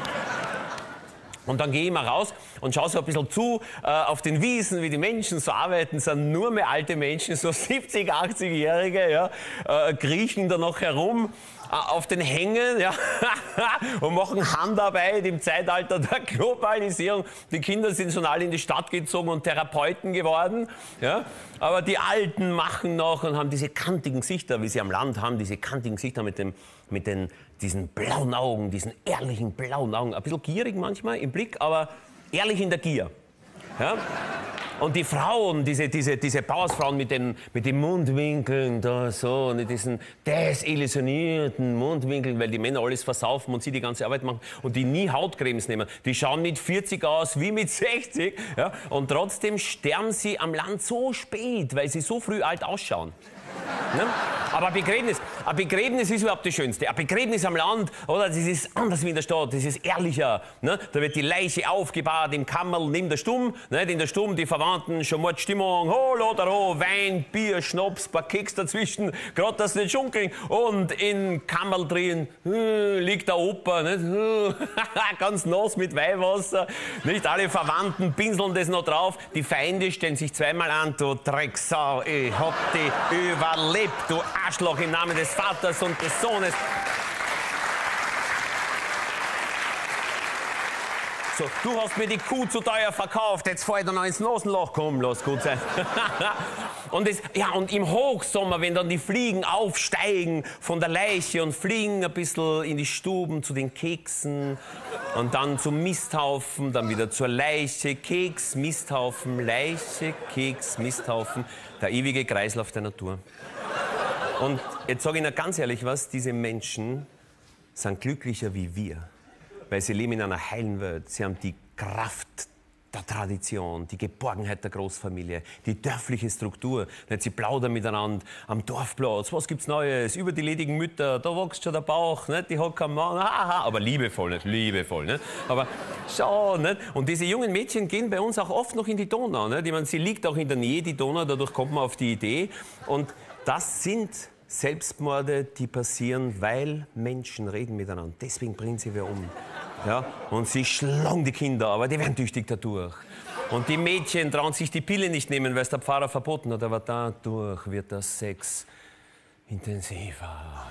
und dann gehe ich mal raus und schaue so ein bisschen zu äh, auf den Wiesen, wie die Menschen so arbeiten. Es sind nur mehr alte Menschen, so siebzig-, achtzig-Jährige, ja? äh, kriechen da noch herum äh, auf den Hängen, ja? und machen Handarbeit im Zeitalter der Globalisierung. Die Kinder sind schon alle in die Stadt gezogen und Therapeuten geworden. Ja? Aber die Alten machen noch und haben diese kantigen Gesichter, wie sie am Land haben, diese kantigen Gesichter mit, dem, mit den, diesen blauen Augen, diesen ehrlichen blauen Augen. Ein bisschen gierig manchmal im Blick, aber ehrlich in der Gier. Ja? Und die Frauen, diese, diese, diese Bauersfrauen mit den, mit den Mundwinkeln, da so, und diesen desillusionierten Mundwinkeln, weil die Männer alles versaufen und sie die ganze Arbeit machen und die nie Hautcremes nehmen. Die schauen mit vierzig aus wie mit sechzig. Ja? Und trotzdem sterben sie am Land so spät, weil sie so früh alt ausschauen. Ne? Aber ein Begräbnis, ein Begräbnis ist überhaupt das Schönste. Ein Begräbnis am Land, oder? Das ist anders wie in der Stadt, das ist ehrlicher. Ne? Da wird die Leiche aufgebahrt im Kammerl neben der Stumm. Ne? In der Stumm die Verwandten, schon mal die Stimmung, ho, Lotero, Wein, Bier, Schnaps, paar Keks dazwischen, gerade dass nicht schunkeln. Und in Kammerl drin äh, liegt der Opa, nicht? ganz nass mit Weihwasser. Nicht alle Verwandten pinseln das noch drauf. Die Feinde stellen sich zweimal an, du Drecksau, ich hab dich überlebt, du Arschloch, im Namen des Vaters und des Sohnes. So, du hast mir die Kuh zu teuer verkauft, jetzt fahr ich dann noch ins Nasenloch. Komm, lass gut sein. und, das, ja, und im Hochsommer, wenn dann die Fliegen aufsteigen von der Leiche und fliegen ein bisschen in die Stuben zu den Keksen und dann zum Misthaufen, dann wieder zur Leiche, Keks, Misthaufen, Leiche, Keks, Misthaufen, der ewige Kreislauf der Natur. Und jetzt sage ich Ihnen ganz ehrlich was, diese Menschen sind glücklicher wie wir, weil sie leben in einer heilen Welt. Sie haben die Kraft der Tradition, die Geborgenheit der Großfamilie, die dörfliche Struktur. Sie plaudern miteinander am Dorfplatz. Was gibt's Neues? Über die ledigen Mütter, da wächst schon der Bauch, nicht? Die hat keinen Mann. Aha, aber liebevoll, nicht? Liebevoll. Nicht? Aber schau, nicht? Und diese jungen Mädchen gehen bei uns auch oft noch in die Donau. Nicht? Ich meine, sie liegt auch in der Nähe, die Donau, dadurch kommt man auf die Idee. Und das sind Selbstmorde, die passieren, weil Menschen reden miteinander. Deswegen bringen sie wer um. Ja? Und sie schlagen die Kinder, aber die werden tüchtig dadurch. Und die Mädchen trauen sich die Pille nicht nehmen, weil es der Pfarrer verboten hat. Aber dadurch wird der Sex intensiver,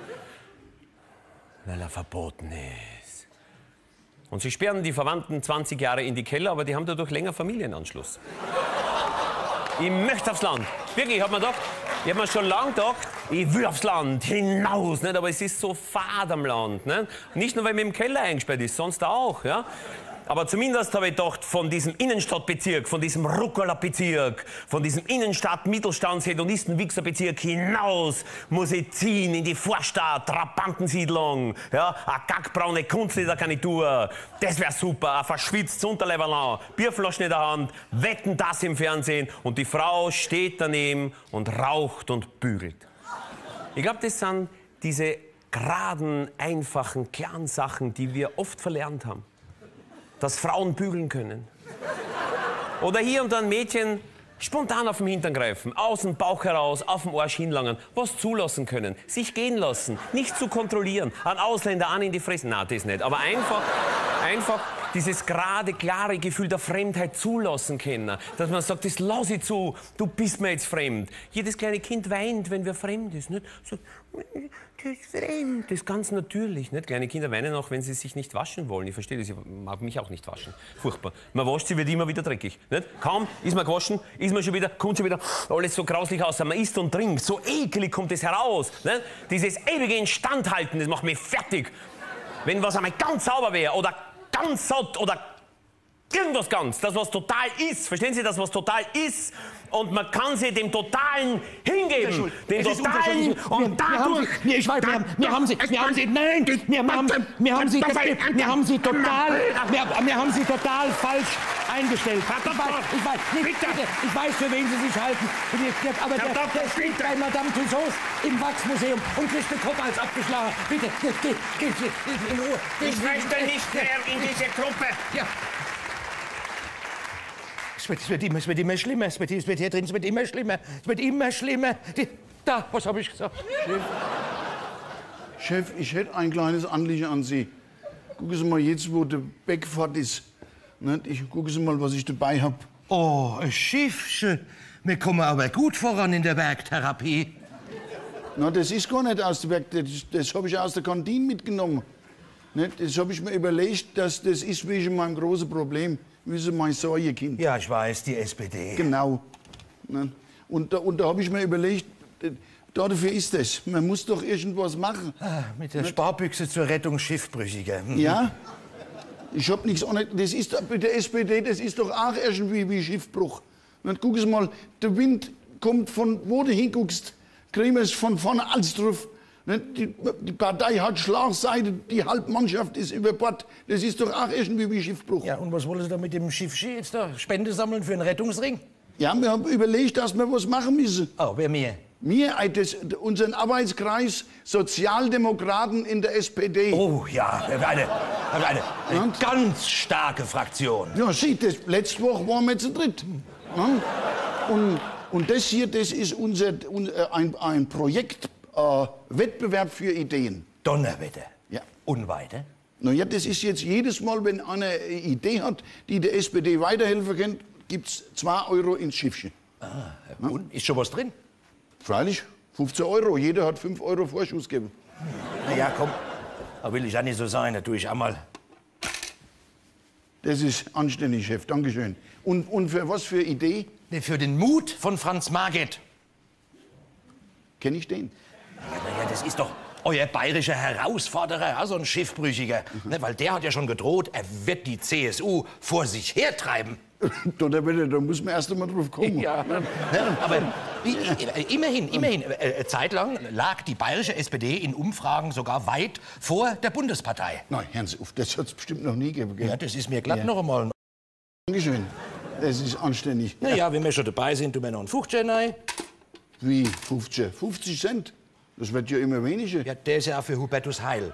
weil er verboten ist. Und sie sperren die Verwandten zwanzig Jahre in die Keller, aber die haben dadurch länger Familienanschluss. Ich möchte aufs Land. Wirklich, ich habe mir gedacht, ich habe mir schon lange gedacht, ich will aufs Land, hinaus, nicht? Aber es ist so fad am Land. Nicht, nicht nur, weil man im Keller eingesperrt ist, sonst auch. Ja? Aber zumindest habe ich gedacht, von diesem Innenstadtbezirk, von diesem Rucola-Bezirk, von diesem Innenstadt-Mittelstands-Hedonisten-Wichser-Bezirk hinaus muss ich ziehen in die Vorstadt, Trabantensiedlung, ja, eine gackbraune Kunstledergarnitur, das wäre super, ein verschwitztes Unterleiberl, Bierflaschen in der Hand, Wetten das im Fernsehen und die Frau steht daneben und raucht und bügelt. Ich glaube, das sind diese geraden, einfachen, klaren Sachen, die wir oft verlernt haben. Dass Frauen bügeln können. Oder hier und da ein Mädchen spontan auf den Hintern greifen, aus dem Bauch heraus, auf den Arsch hinlangen, was zulassen können, sich gehen lassen, nicht zu kontrollieren, einen Ausländer an in die Fresse, na das nicht, aber einfach, einfach dieses gerade, klare Gefühl der Fremdheit zulassen können, dass man sagt, das lass ich zu, du bist mir jetzt fremd. Jedes kleine Kind weint, wenn wer fremd ist, nicht? So, das ist fremd. Das ist ganz natürlich. Nicht? Kleine Kinder weinen auch, wenn sie sich nicht waschen wollen. Ich verstehe das, ich mag mich auch nicht waschen. Furchtbar. Man wascht sie, wird immer wieder dreckig. Nicht? Kaum ist man gewaschen, ist man schon wieder, kommt schon wieder alles so grauslich aus. Man isst und trinkt, so eklig kommt es heraus. Nicht? Dieses ewige Instandhalten, das macht mich fertig. Wenn was einmal ganz sauber wäre oder ganz satt oder irgendwas ganz, das was total ist, verstehen Sie, das was total ist und man kann sie dem Totalen hingeben, dem Totalen und dadurch... Wir, ich weiß, wir haben, wir haben sie, wir haben sie, nein, wir haben, wir haben sie, wir haben sie total, wir, wir haben sie total falsch eingestellt. Ich weiß, ich weiß, nicht, bitte, ich weiß, für wen Sie sich halten, aber der, der steht bei Madame Tussauds im Wachsmuseum und kriegt den Kopf als abgeschlagen. Bitte, geht, geht, geht in Ruhe. Ich möchte nicht mehr in diese Gruppe. Ja. Es wird, es, wird immer, es wird immer schlimmer, es wird, es wird hier drin, es wird immer schlimmer, es wird immer schlimmer. Die, da, was habe ich gesagt? Chef, Chef, ich hätte ein kleines Anliegen an Sie. Gucken Sie mal jetzt, wo der Beck fort ist. Nicht? Ich gucken Sie mal, was ich dabei habe. Oh, ein Schiffchen. Wir kommen aber gut voran in der Bergtherapie. Na, das ist gar nicht aus der Berg, das, das habe ich aus der Kantine mitgenommen. Nicht? Das habe ich mir überlegt, dass das ist wegen meinem großen Problem. Wie Sie mein Säuekind. Ja, ich weiß, die S P D. Genau. Und da, und da habe ich mir überlegt, dafür ist das. Man muss doch irgendwas machen. Ah, mit der nicht? Sparbüchse zur Rettung Schiffbrüchiger. Mhm. Ja. Ich habe nichts anderes. Das ist mit der S P D, das ist doch auch irgendwie wie Schiffbruch. Und guck es mal, der Wind kommt von wo du hinguckst, kriegen wir es von vorne alles drauf. Die, die Partei hat Schlagseite, die Halbmannschaft ist über Bord. Das ist doch auch irgendwie wie Schiffbruch. Ja, und was wollen Sie da mit dem Schiffchen jetzt da? Spende sammeln für einen Rettungsring? Ja, wir haben überlegt, dass wir was machen müssen. Oh, wer mir? Wir, das, unseren Arbeitskreis Sozialdemokraten in der S P D. Oh ja, eine, eine, eine, eine ganz starke Fraktion. Ja, sieh, das, letzte Woche waren wir zu dritt. Ja? Und, und das hier, das ist unser, unser ein, ein Projekt. Äh, Wettbewerb für Ideen. Donnerwetter. Ja. Und weiter? Na ja, das ist jetzt jedes Mal, wenn einer eine Idee hat, die der S P D weiterhelfen kann, gibt es zwei Euro ins Schiffchen. Ah, ja. Und ist schon was drin? Freilich, fünfzehn Euro. Jeder hat fünf Euro Vorschuss gegeben. Na ja, komm. Da will ich auch nicht so sein, da tue ich einmal. Das ist anständig, Chef. Dankeschön. Und, und für was für Idee? Für den Mut von Franz Marget. Kenn ich den? Ja, na ja, das ist doch euer bayerischer Herausforderer, also ein Schiffbrüchiger. Mhm. Ne, weil der hat ja schon gedroht, er wird die C S U vor sich hertreiben. da, da, da muss man erst einmal drauf kommen. Ja, ja, aber immerhin, immerhin, äh, zeitlang lag die bayerische S P D in Umfragen sogar weit vor der Bundespartei. Nein, hören Sie auf, das hat es bestimmt noch nie gegeben. Ja, das ist mir glatt ja. noch einmal. Dankeschön, das ist anständig. Na ja, wenn wir schon dabei sind, tun wir noch einen fünfzehn rein. Wie fünfzig? fünfzig Cent? Das wird ja immer weniger. Ja, der ist ja auch für Hubertus Heil.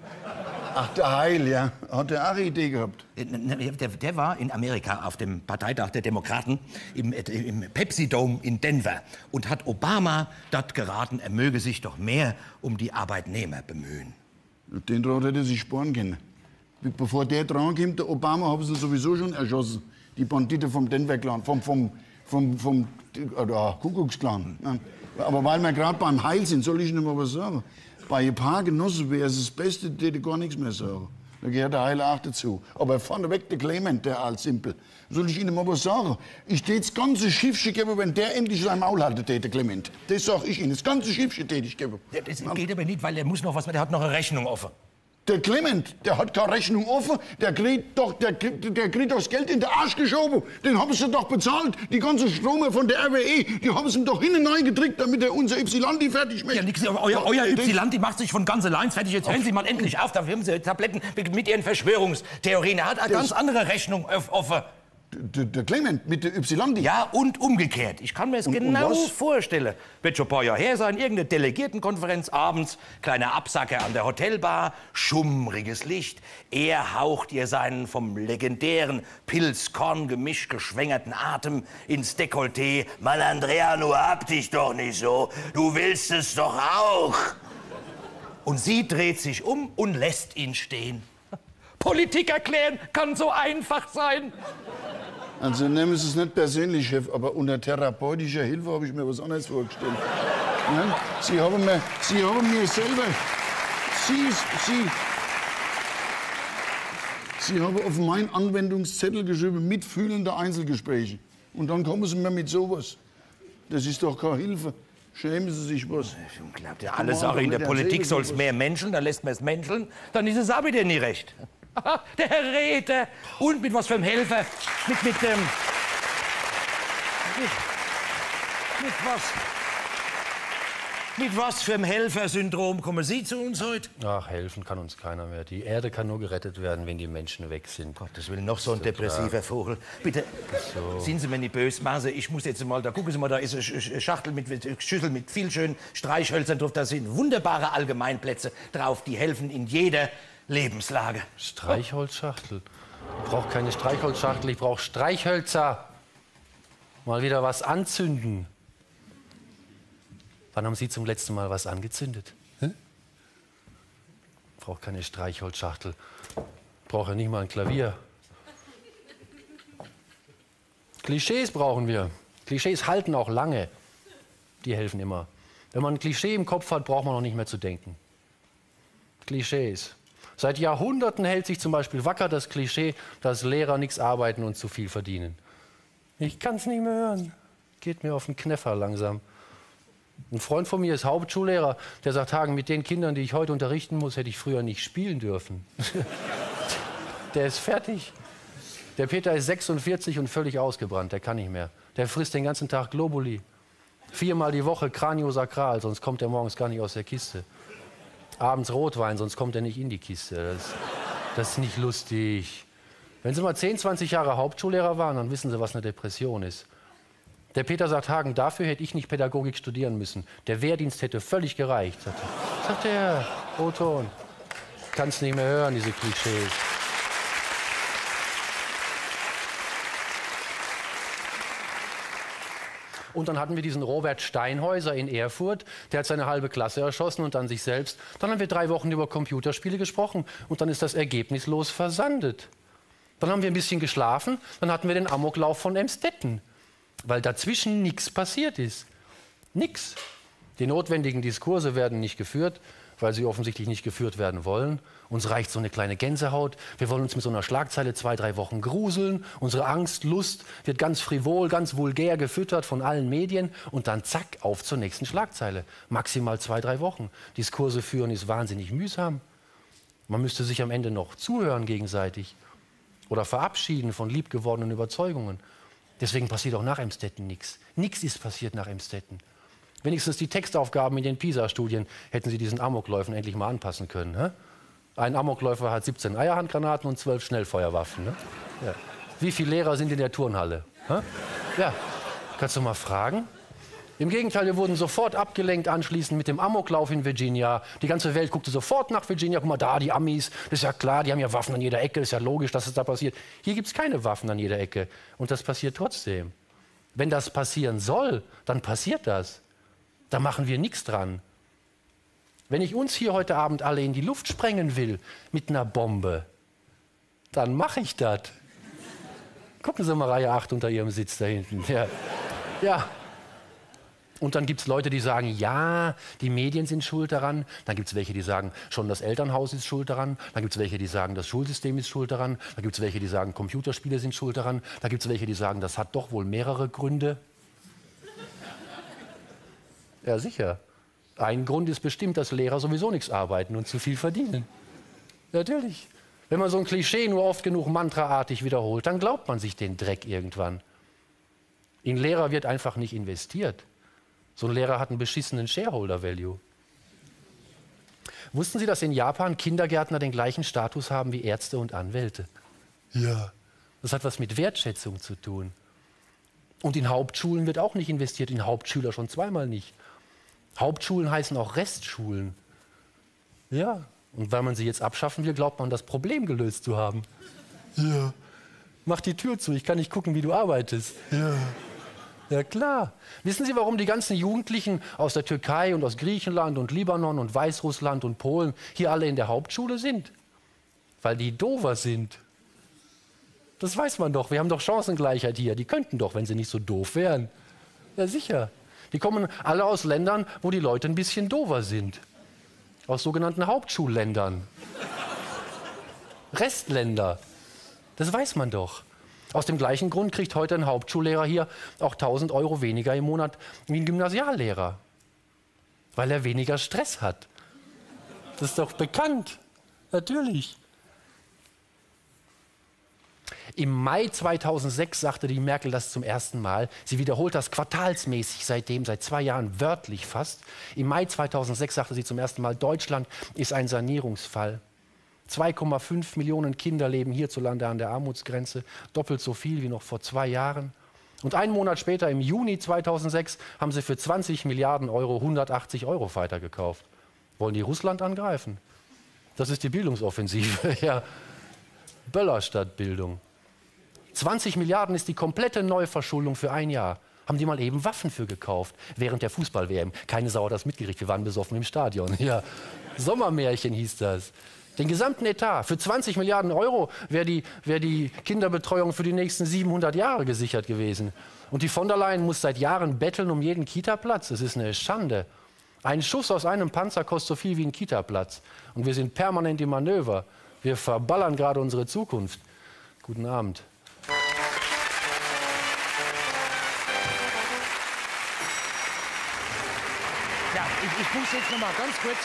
Ach, der Heil, ja. Hat er auch eine Idee gehabt? Der, der war in Amerika auf dem Parteitag der Demokraten im, im Pepsi-Dome in Denver und hat Obama dort geraten, er möge sich doch mehr um die Arbeitnehmer bemühen. Den Draht hätte er sich sparen können. Bevor der dran kommt, der Obama, haben sie sowieso schon erschossen. Die Banditen vom Denver-Clan, vom, vom, vom, vom äh, Kuckucksklan. Aber weil wir gerade beim Heil sind, soll ich Ihnen mal was sagen. Bei ein paar Genossen wäre es das Beste, die hätte gar nichts mehr sagen. Da gehört der Heil auch dazu. Aber vorneweg der Clement, der als Simpel. Soll ich Ihnen mal was sagen? Ich täte das ganze Schiffchen geben, wenn der endlich sein Maul hatte, der Clement. Das sag ich Ihnen. Das ganze Schiffchen täte ich geben. Ja, das geht aber nicht, weil er muss noch was, der hat noch eine Rechnung offen. Der Clement, der hat keine Rechnung offen, der kriegt doch, der, der kriegt doch das Geld in den Arsch geschoben. Den haben sie doch bezahlt. Die ganzen Stromer von der R W E, die haben sie ihm doch hinten reingedrückt, damit er unser Ypsilanti fertig macht. Ja, nix, euer, euer Ypsilanti macht sich von ganz allein fertig. Jetzt hören Sie mal endlich auf, da haben Sie Tabletten mit Ihren Verschwörungstheorien. Er hat eine ganz andere Rechnung offen. Der, der Clement mit der Ypsilanti? Ja, und umgekehrt. Ich kann mir es und, genau und vorstellen. Wird schon ein paar Jahre her sein, irgendeine Delegiertenkonferenz abends, kleiner Absacker an der Hotelbar, schummriges Licht. Er haucht ihr seinen vom legendären Pilz-Korn-Gemisch geschwängerten Atem ins Dekolleté. Mann, Andrea, nur hab dich doch nicht so. Du willst es doch auch. Und sie dreht sich um und lässt ihn stehen. Politik erklären kann so einfach sein. Also nehmen Sie es nicht persönlich, Chef, aber unter therapeutischer Hilfe habe ich mir was anderes vorgestellt. Nein, Sie haben mir, Sie haben mir selber, Sie, Sie, Sie haben auf meinen Anwendungszettel geschrieben, mitfühlende Einzelgespräche. Und dann kommen Sie mir mit sowas. Das ist doch keine Hilfe. Schämen Sie sich was. Unglaublich. Alle sagen, in der Politik soll es mehr Menschen, dann lässt man es menscheln, dann ist es auch wieder nie recht. Der Herr Räte. Und mit was für einem Helfer? Mit, mit, ähm, mit, mit was? Mit was für einem Helfersyndrom kommen Sie zu uns heute? Ach, helfen kann uns keiner mehr. Die Erde kann nur gerettet werden, wenn die Menschen weg sind. Gottes Willen, noch so ein depressiver Vogel. Bitte, so. Sind Sie mir nicht böse, machen Sie, ich muss jetzt mal, da gucken Sie mal, da ist eine Schachtel mit, eine Schüssel mit viel schönen Streichhölzern drauf. Da sind wunderbare Allgemeinplätze drauf, die helfen in jeder Lebenslage. Streichholzschachtel? Ich brauche keine Streichholzschachtel, ich brauche Streichhölzer. Mal wieder was anzünden. Wann haben Sie zum letzten Mal was angezündet? Hm? Ich brauche keine Streichholzschachtel. Ich brauche nicht mal ein Klavier. Klischees brauchen wir. Klischees halten auch lange. Die helfen immer. Wenn man ein Klischee im Kopf hat, braucht man auch nicht mehr zu denken. Klischees. Seit Jahrhunderten hält sich zum Beispiel wacker das Klischee, dass Lehrer nichts arbeiten und zu viel verdienen. Ich kann es nicht mehr hören. Geht mir auf den Kneffer langsam. Ein Freund von mir ist Hauptschullehrer, der sagt, Hagen, mit den Kindern, die ich heute unterrichten muss, hätte ich früher nicht spielen dürfen. Der ist fertig. Der Peter ist sechsundvierzig und völlig ausgebrannt, der kann nicht mehr. Der frisst den ganzen Tag Globuli. Viermal die Woche Kraniosakral, sonst kommt er morgens gar nicht aus der Kiste. Abends Rotwein, sonst kommt er nicht in die Kiste. Das, das ist nicht lustig. Wenn Sie mal zehn, zwanzig Jahre Hauptschullehrer waren, dann wissen Sie, was eine Depression ist. Der Peter sagt, Hagen, dafür hätte ich nicht Pädagogik studieren müssen. Der Wehrdienst hätte völlig gereicht. Sagt er, sagt er, O-Ton. Kannst nicht mehr hören, diese Klischees. Und dann hatten wir diesen Robert Steinhäuser in Erfurt, der hat seine halbe Klasse erschossen und dann sich selbst. Dann haben wir drei Wochen über Computerspiele gesprochen und dann ist das ergebnislos versandet. Dann haben wir ein bisschen geschlafen, dann hatten wir den Amoklauf von Emstetten. Weil dazwischen nichts passiert ist. Nix. Die notwendigen Diskurse werden nicht geführt, weil sie offensichtlich nicht geführt werden wollen. Uns reicht so eine kleine Gänsehaut. Wir wollen uns mit so einer Schlagzeile zwei, drei Wochen gruseln. Unsere Angst, Lust wird ganz frivol, ganz vulgär gefüttert von allen Medien. Und dann zack, auf zur nächsten Schlagzeile. Maximal zwei, drei Wochen. Diskurse führen ist wahnsinnig mühsam. Man müsste sich am Ende noch zuhören gegenseitig. Oder verabschieden von liebgewordenen Überzeugungen. Deswegen passiert auch nach Emstetten nichts. Nichts ist passiert nach Emstetten. Wenigstens die Textaufgaben in den PISA-Studien hätten Sie diesen Amokläufen endlich mal anpassen können. Hä? Ein Amokläufer hat siebzehn Eierhandgranaten und zwölf Schnellfeuerwaffen. Ne? Ja. Wie viele Lehrer sind in der Turnhalle? Hä? Ja, kannst du mal fragen? Im Gegenteil, wir wurden sofort abgelenkt anschließend mit dem Amoklauf in Virginia. Die ganze Welt guckte sofort nach Virginia. Guck mal, da, die Amis, das ist ja klar, die haben ja Waffen an jeder Ecke, das ist ja logisch, dass es da passiert. Hier gibt es keine Waffen an jeder Ecke. Und das passiert trotzdem. Wenn das passieren soll, dann passiert das. Da machen wir nichts dran. Wenn ich uns hier heute Abend alle in die Luft sprengen will mit einer Bombe, dann mache ich das. Gucken Sie mal Reihe acht unter Ihrem Sitz da hinten. Ja. Ja. Und dann gibt es Leute, die sagen, ja, die Medien sind schuld daran. Dann gibt es welche, die sagen, schon das Elternhaus ist schuld daran. Dann gibt es welche, die sagen, das Schulsystem ist schuld daran. Dann gibt es welche, die sagen, Computerspiele sind schuld daran. Dann gibt es welche, die sagen, das hat doch wohl mehrere Gründe. Ja, sicher. Ein Grund ist bestimmt, dass Lehrer sowieso nichts arbeiten und zu viel verdienen. Natürlich. Wenn man so ein Klischee nur oft genug mantraartig wiederholt, dann glaubt man sich den Dreck irgendwann. In Lehrer wird einfach nicht investiert. So ein Lehrer hat einen beschissenen Shareholder-Value. Wussten Sie, dass in Japan Kindergärtner den gleichen Status haben wie Ärzte und Anwälte? Ja. Das hat was mit Wertschätzung zu tun. Und in Hauptschulen wird auch nicht investiert, in Hauptschüler schon zweimal nicht. Hauptschulen heißen auch Restschulen. Ja. Und weil man sie jetzt abschaffen will, glaubt man, das Problem gelöst zu haben. Ja. Mach die Tür zu, ich kann nicht gucken, wie du arbeitest. Ja. Ja klar. Wissen Sie, warum die ganzen Jugendlichen aus der Türkei und aus Griechenland und Libanon und Weißrussland und Polen hier alle in der Hauptschule sind? Weil die doofer sind. Das weiß man doch. Wir haben doch Chancengleichheit hier. Die könnten doch, wenn sie nicht so doof wären. Ja sicher. Die kommen alle aus Ländern, wo die Leute ein bisschen dover sind. Aus sogenannten Hauptschulländern. Restländer. Das weiß man doch. Aus dem gleichen Grund kriegt heute ein Hauptschullehrer hier auch tausend Euro weniger im Monat wie ein Gymnasiallehrer. Weil er weniger Stress hat. Das ist doch bekannt. Natürlich. Im Mai zweitausendsechs sagte die Merkel das zum ersten Mal. Sie wiederholt das quartalsmäßig seitdem, seit zwei Jahren wörtlich fast. Im Mai zweitausendsechs sagte sie zum ersten Mal, Deutschland ist ein Sanierungsfall. zwei Komma fünf Millionen Kinder leben hierzulande an der Armutsgrenze, doppelt so viel wie noch vor zwei Jahren. Und einen Monat später, im Juni zweitausendsechs, haben sie für zwanzig Milliarden Euro hundertachtzig Eurofighter gekauft. Wollen die Russland angreifen? Das ist die Bildungsoffensive. Ja. Böller statt Bildung. zwanzig Milliarden ist die komplette Neuverschuldung für ein Jahr. Haben die mal eben Waffen für gekauft, während der Fußball-W M. Keine Sau hat das mitgekriegt, wir waren besoffen im Stadion. Ja. Sommermärchen hieß das. Den gesamten Etat für zwanzig Milliarden Euro wäre die, wär die Kinderbetreuung für die nächsten siebenhundert Jahre gesichert gewesen. Und die von der Leyen muss seit Jahren betteln um jeden Kita-Platz. Das ist eine Schande. Ein Schuss aus einem Panzer kostet so viel wie ein Kita-Platz. Und wir sind permanent im Manöver. Wir verballern gerade unsere Zukunft. Guten Abend. Ja, ich, ich muss jetzt noch mal ganz kurz.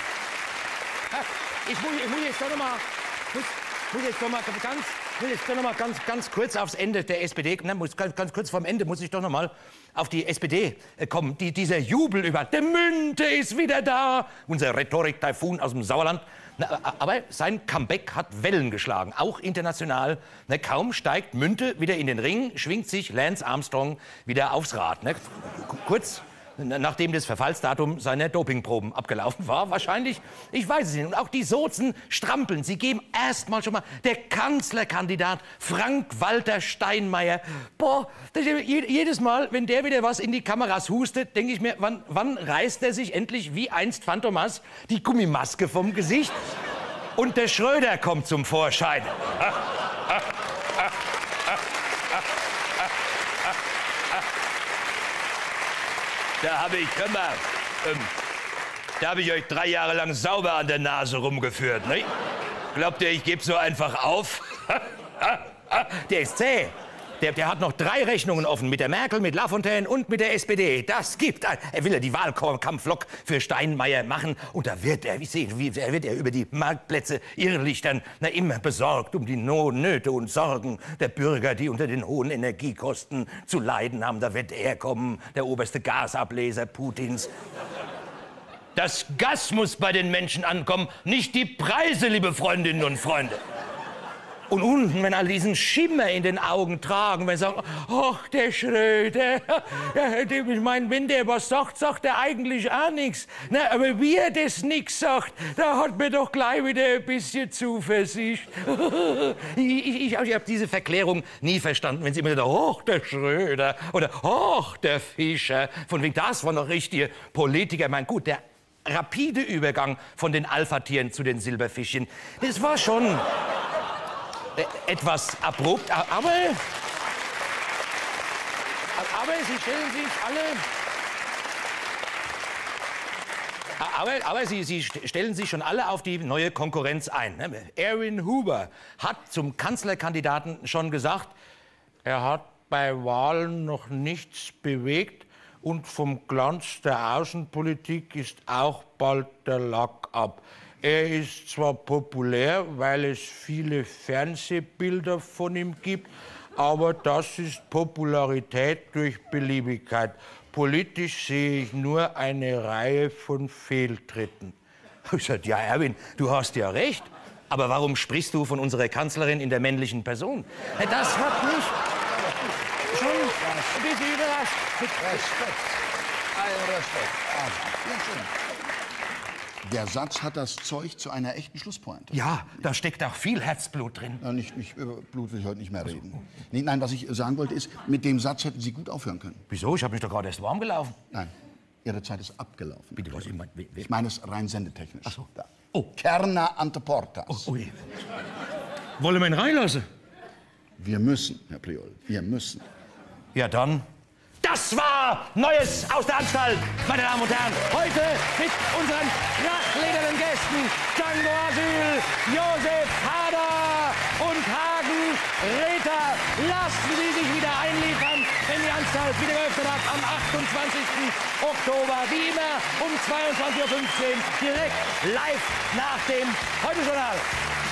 Ich muss, ich muss jetzt doch noch mal, muss, muss jetzt doch mal ganz, muss jetzt doch noch mal ganz, ganz kurz aufs Ende der S P D. Ne, muss ganz, ganz kurz vorm Ende muss ich doch noch mal auf die S P D kommen. Die, dieser Jubel über der Münte ist wieder da, unser Rhetorik-Taifun aus dem Sauerland. Na, aber sein Comeback hat Wellen geschlagen, auch international. Ne, kaum steigt Münte wieder in den Ring, schwingt sich Lance Armstrong wieder aufs Rad. Ne? Kurz nachdem das Verfallsdatum seiner Dopingproben abgelaufen war, wahrscheinlich. Ich weiß es nicht. Und auch die Sozen strampeln. Sie geben erst mal schon mal der Kanzlerkandidat Frank-Walter Steinmeier. Boah, das, jedes Mal, wenn der wieder was in die Kameras hustet, denke ich mir, wann, wann reißt er sich endlich wie einst Phantomas die Gummimaske vom Gesicht? Und der Schröder kommt zum Vorschein. Da habe ich, hör mal, ähm, da habe ich euch drei Jahre lang sauber an der Nase rumgeführt, ne? Glaubt ihr, ich gebe so einfach auf? Der ist zäh. Der, der hat noch drei Rechnungen offen, mit der Merkel, mit Lafontaine und mit der S P D. Das gibt ein. Er will ja die Wahlkampflok für Steinmeier machen. Und da wird er, wie sehen, wie wird er über die Marktplätze irrlichtern, na, immer besorgt um die Not, Nöte und Sorgen der Bürger, die unter den hohen Energiekosten zu leiden haben. Da wird er kommen, der oberste Gasableser Putins. Das Gas muss bei den Menschen ankommen, nicht die Preise, liebe Freundinnen und Freunde. Und unten, wenn alle diesen Schimmer in den Augen tragen, wenn sie sagen, ach, der Schröder, ich meine, wenn der was sagt, sagt er eigentlich auch nichts. Na, aber wie er das nix sagt, da hat mir doch gleich wieder ein bisschen Zuversicht. Ich, ich, ich habe diese Verklärung nie verstanden, wenn sie immer sagen, ach, der Schröder oder ach, der Fischer. Von wegen, das war noch richtige Politiker. Ich meine, gut, der rapide Übergang von den Alpha-Tieren zu den Silberfischchen, das war schon etwas abrupt, aber, aber sie stellen sich alle, aber, aber sie, sie stellen sich schon alle auf die neue Konkurrenz ein. Erwin Huber hat zum Kanzlerkandidaten schon gesagt, er hat bei Wahlen noch nichts bewegt und vom Glanz der Außenpolitik ist auch bald der Lack ab. Er ist zwar populär, weil es viele Fernsehbilder von ihm gibt, aber das ist Popularität durch Beliebigkeit. Politisch sehe ich nur eine Reihe von Fehltritten. Ich sage, ja, Erwin, du hast ja recht. Aber warum sprichst du von unserer Kanzlerin in der männlichen Person? Das hat mich schon ein bisschen überrascht. Respekt. Ein Respekt. Ah, der Satz hat das Zeug zu einer echten Schlusspointe. Ja, da steckt auch viel Herzblut drin. Ja, nicht, nicht, über Blut will ich heute nicht mehr reden. Nee, nein, was ich sagen wollte ist, mit dem Satz hätten Sie gut aufhören können. Wieso? Ich habe mich doch gerade erst warm gelaufen. Nein, Ihre Zeit ist abgelaufen. Bitte, was ich meine? Ich meine es rein sendetechnisch. Ach so. Da. Oh. Kerner ante portas. Oh, ui. Wollen wir ihn reinlassen? Wir müssen, Herr Priol, wir müssen. Ja, dann Das war Neues aus der Anstalt, meine Damen und Herren. Heute mit unseren krachledernen Gästen Django Asül, Josef Hader und Hagen Räther. Lassen Sie sich wieder einliefern, wenn die Anstalt wieder geöffnet hat am achtundzwanzigsten Oktober. Wie immer um zweiundzwanzig Uhr fünfzehn direkt live nach dem Heute-Journal.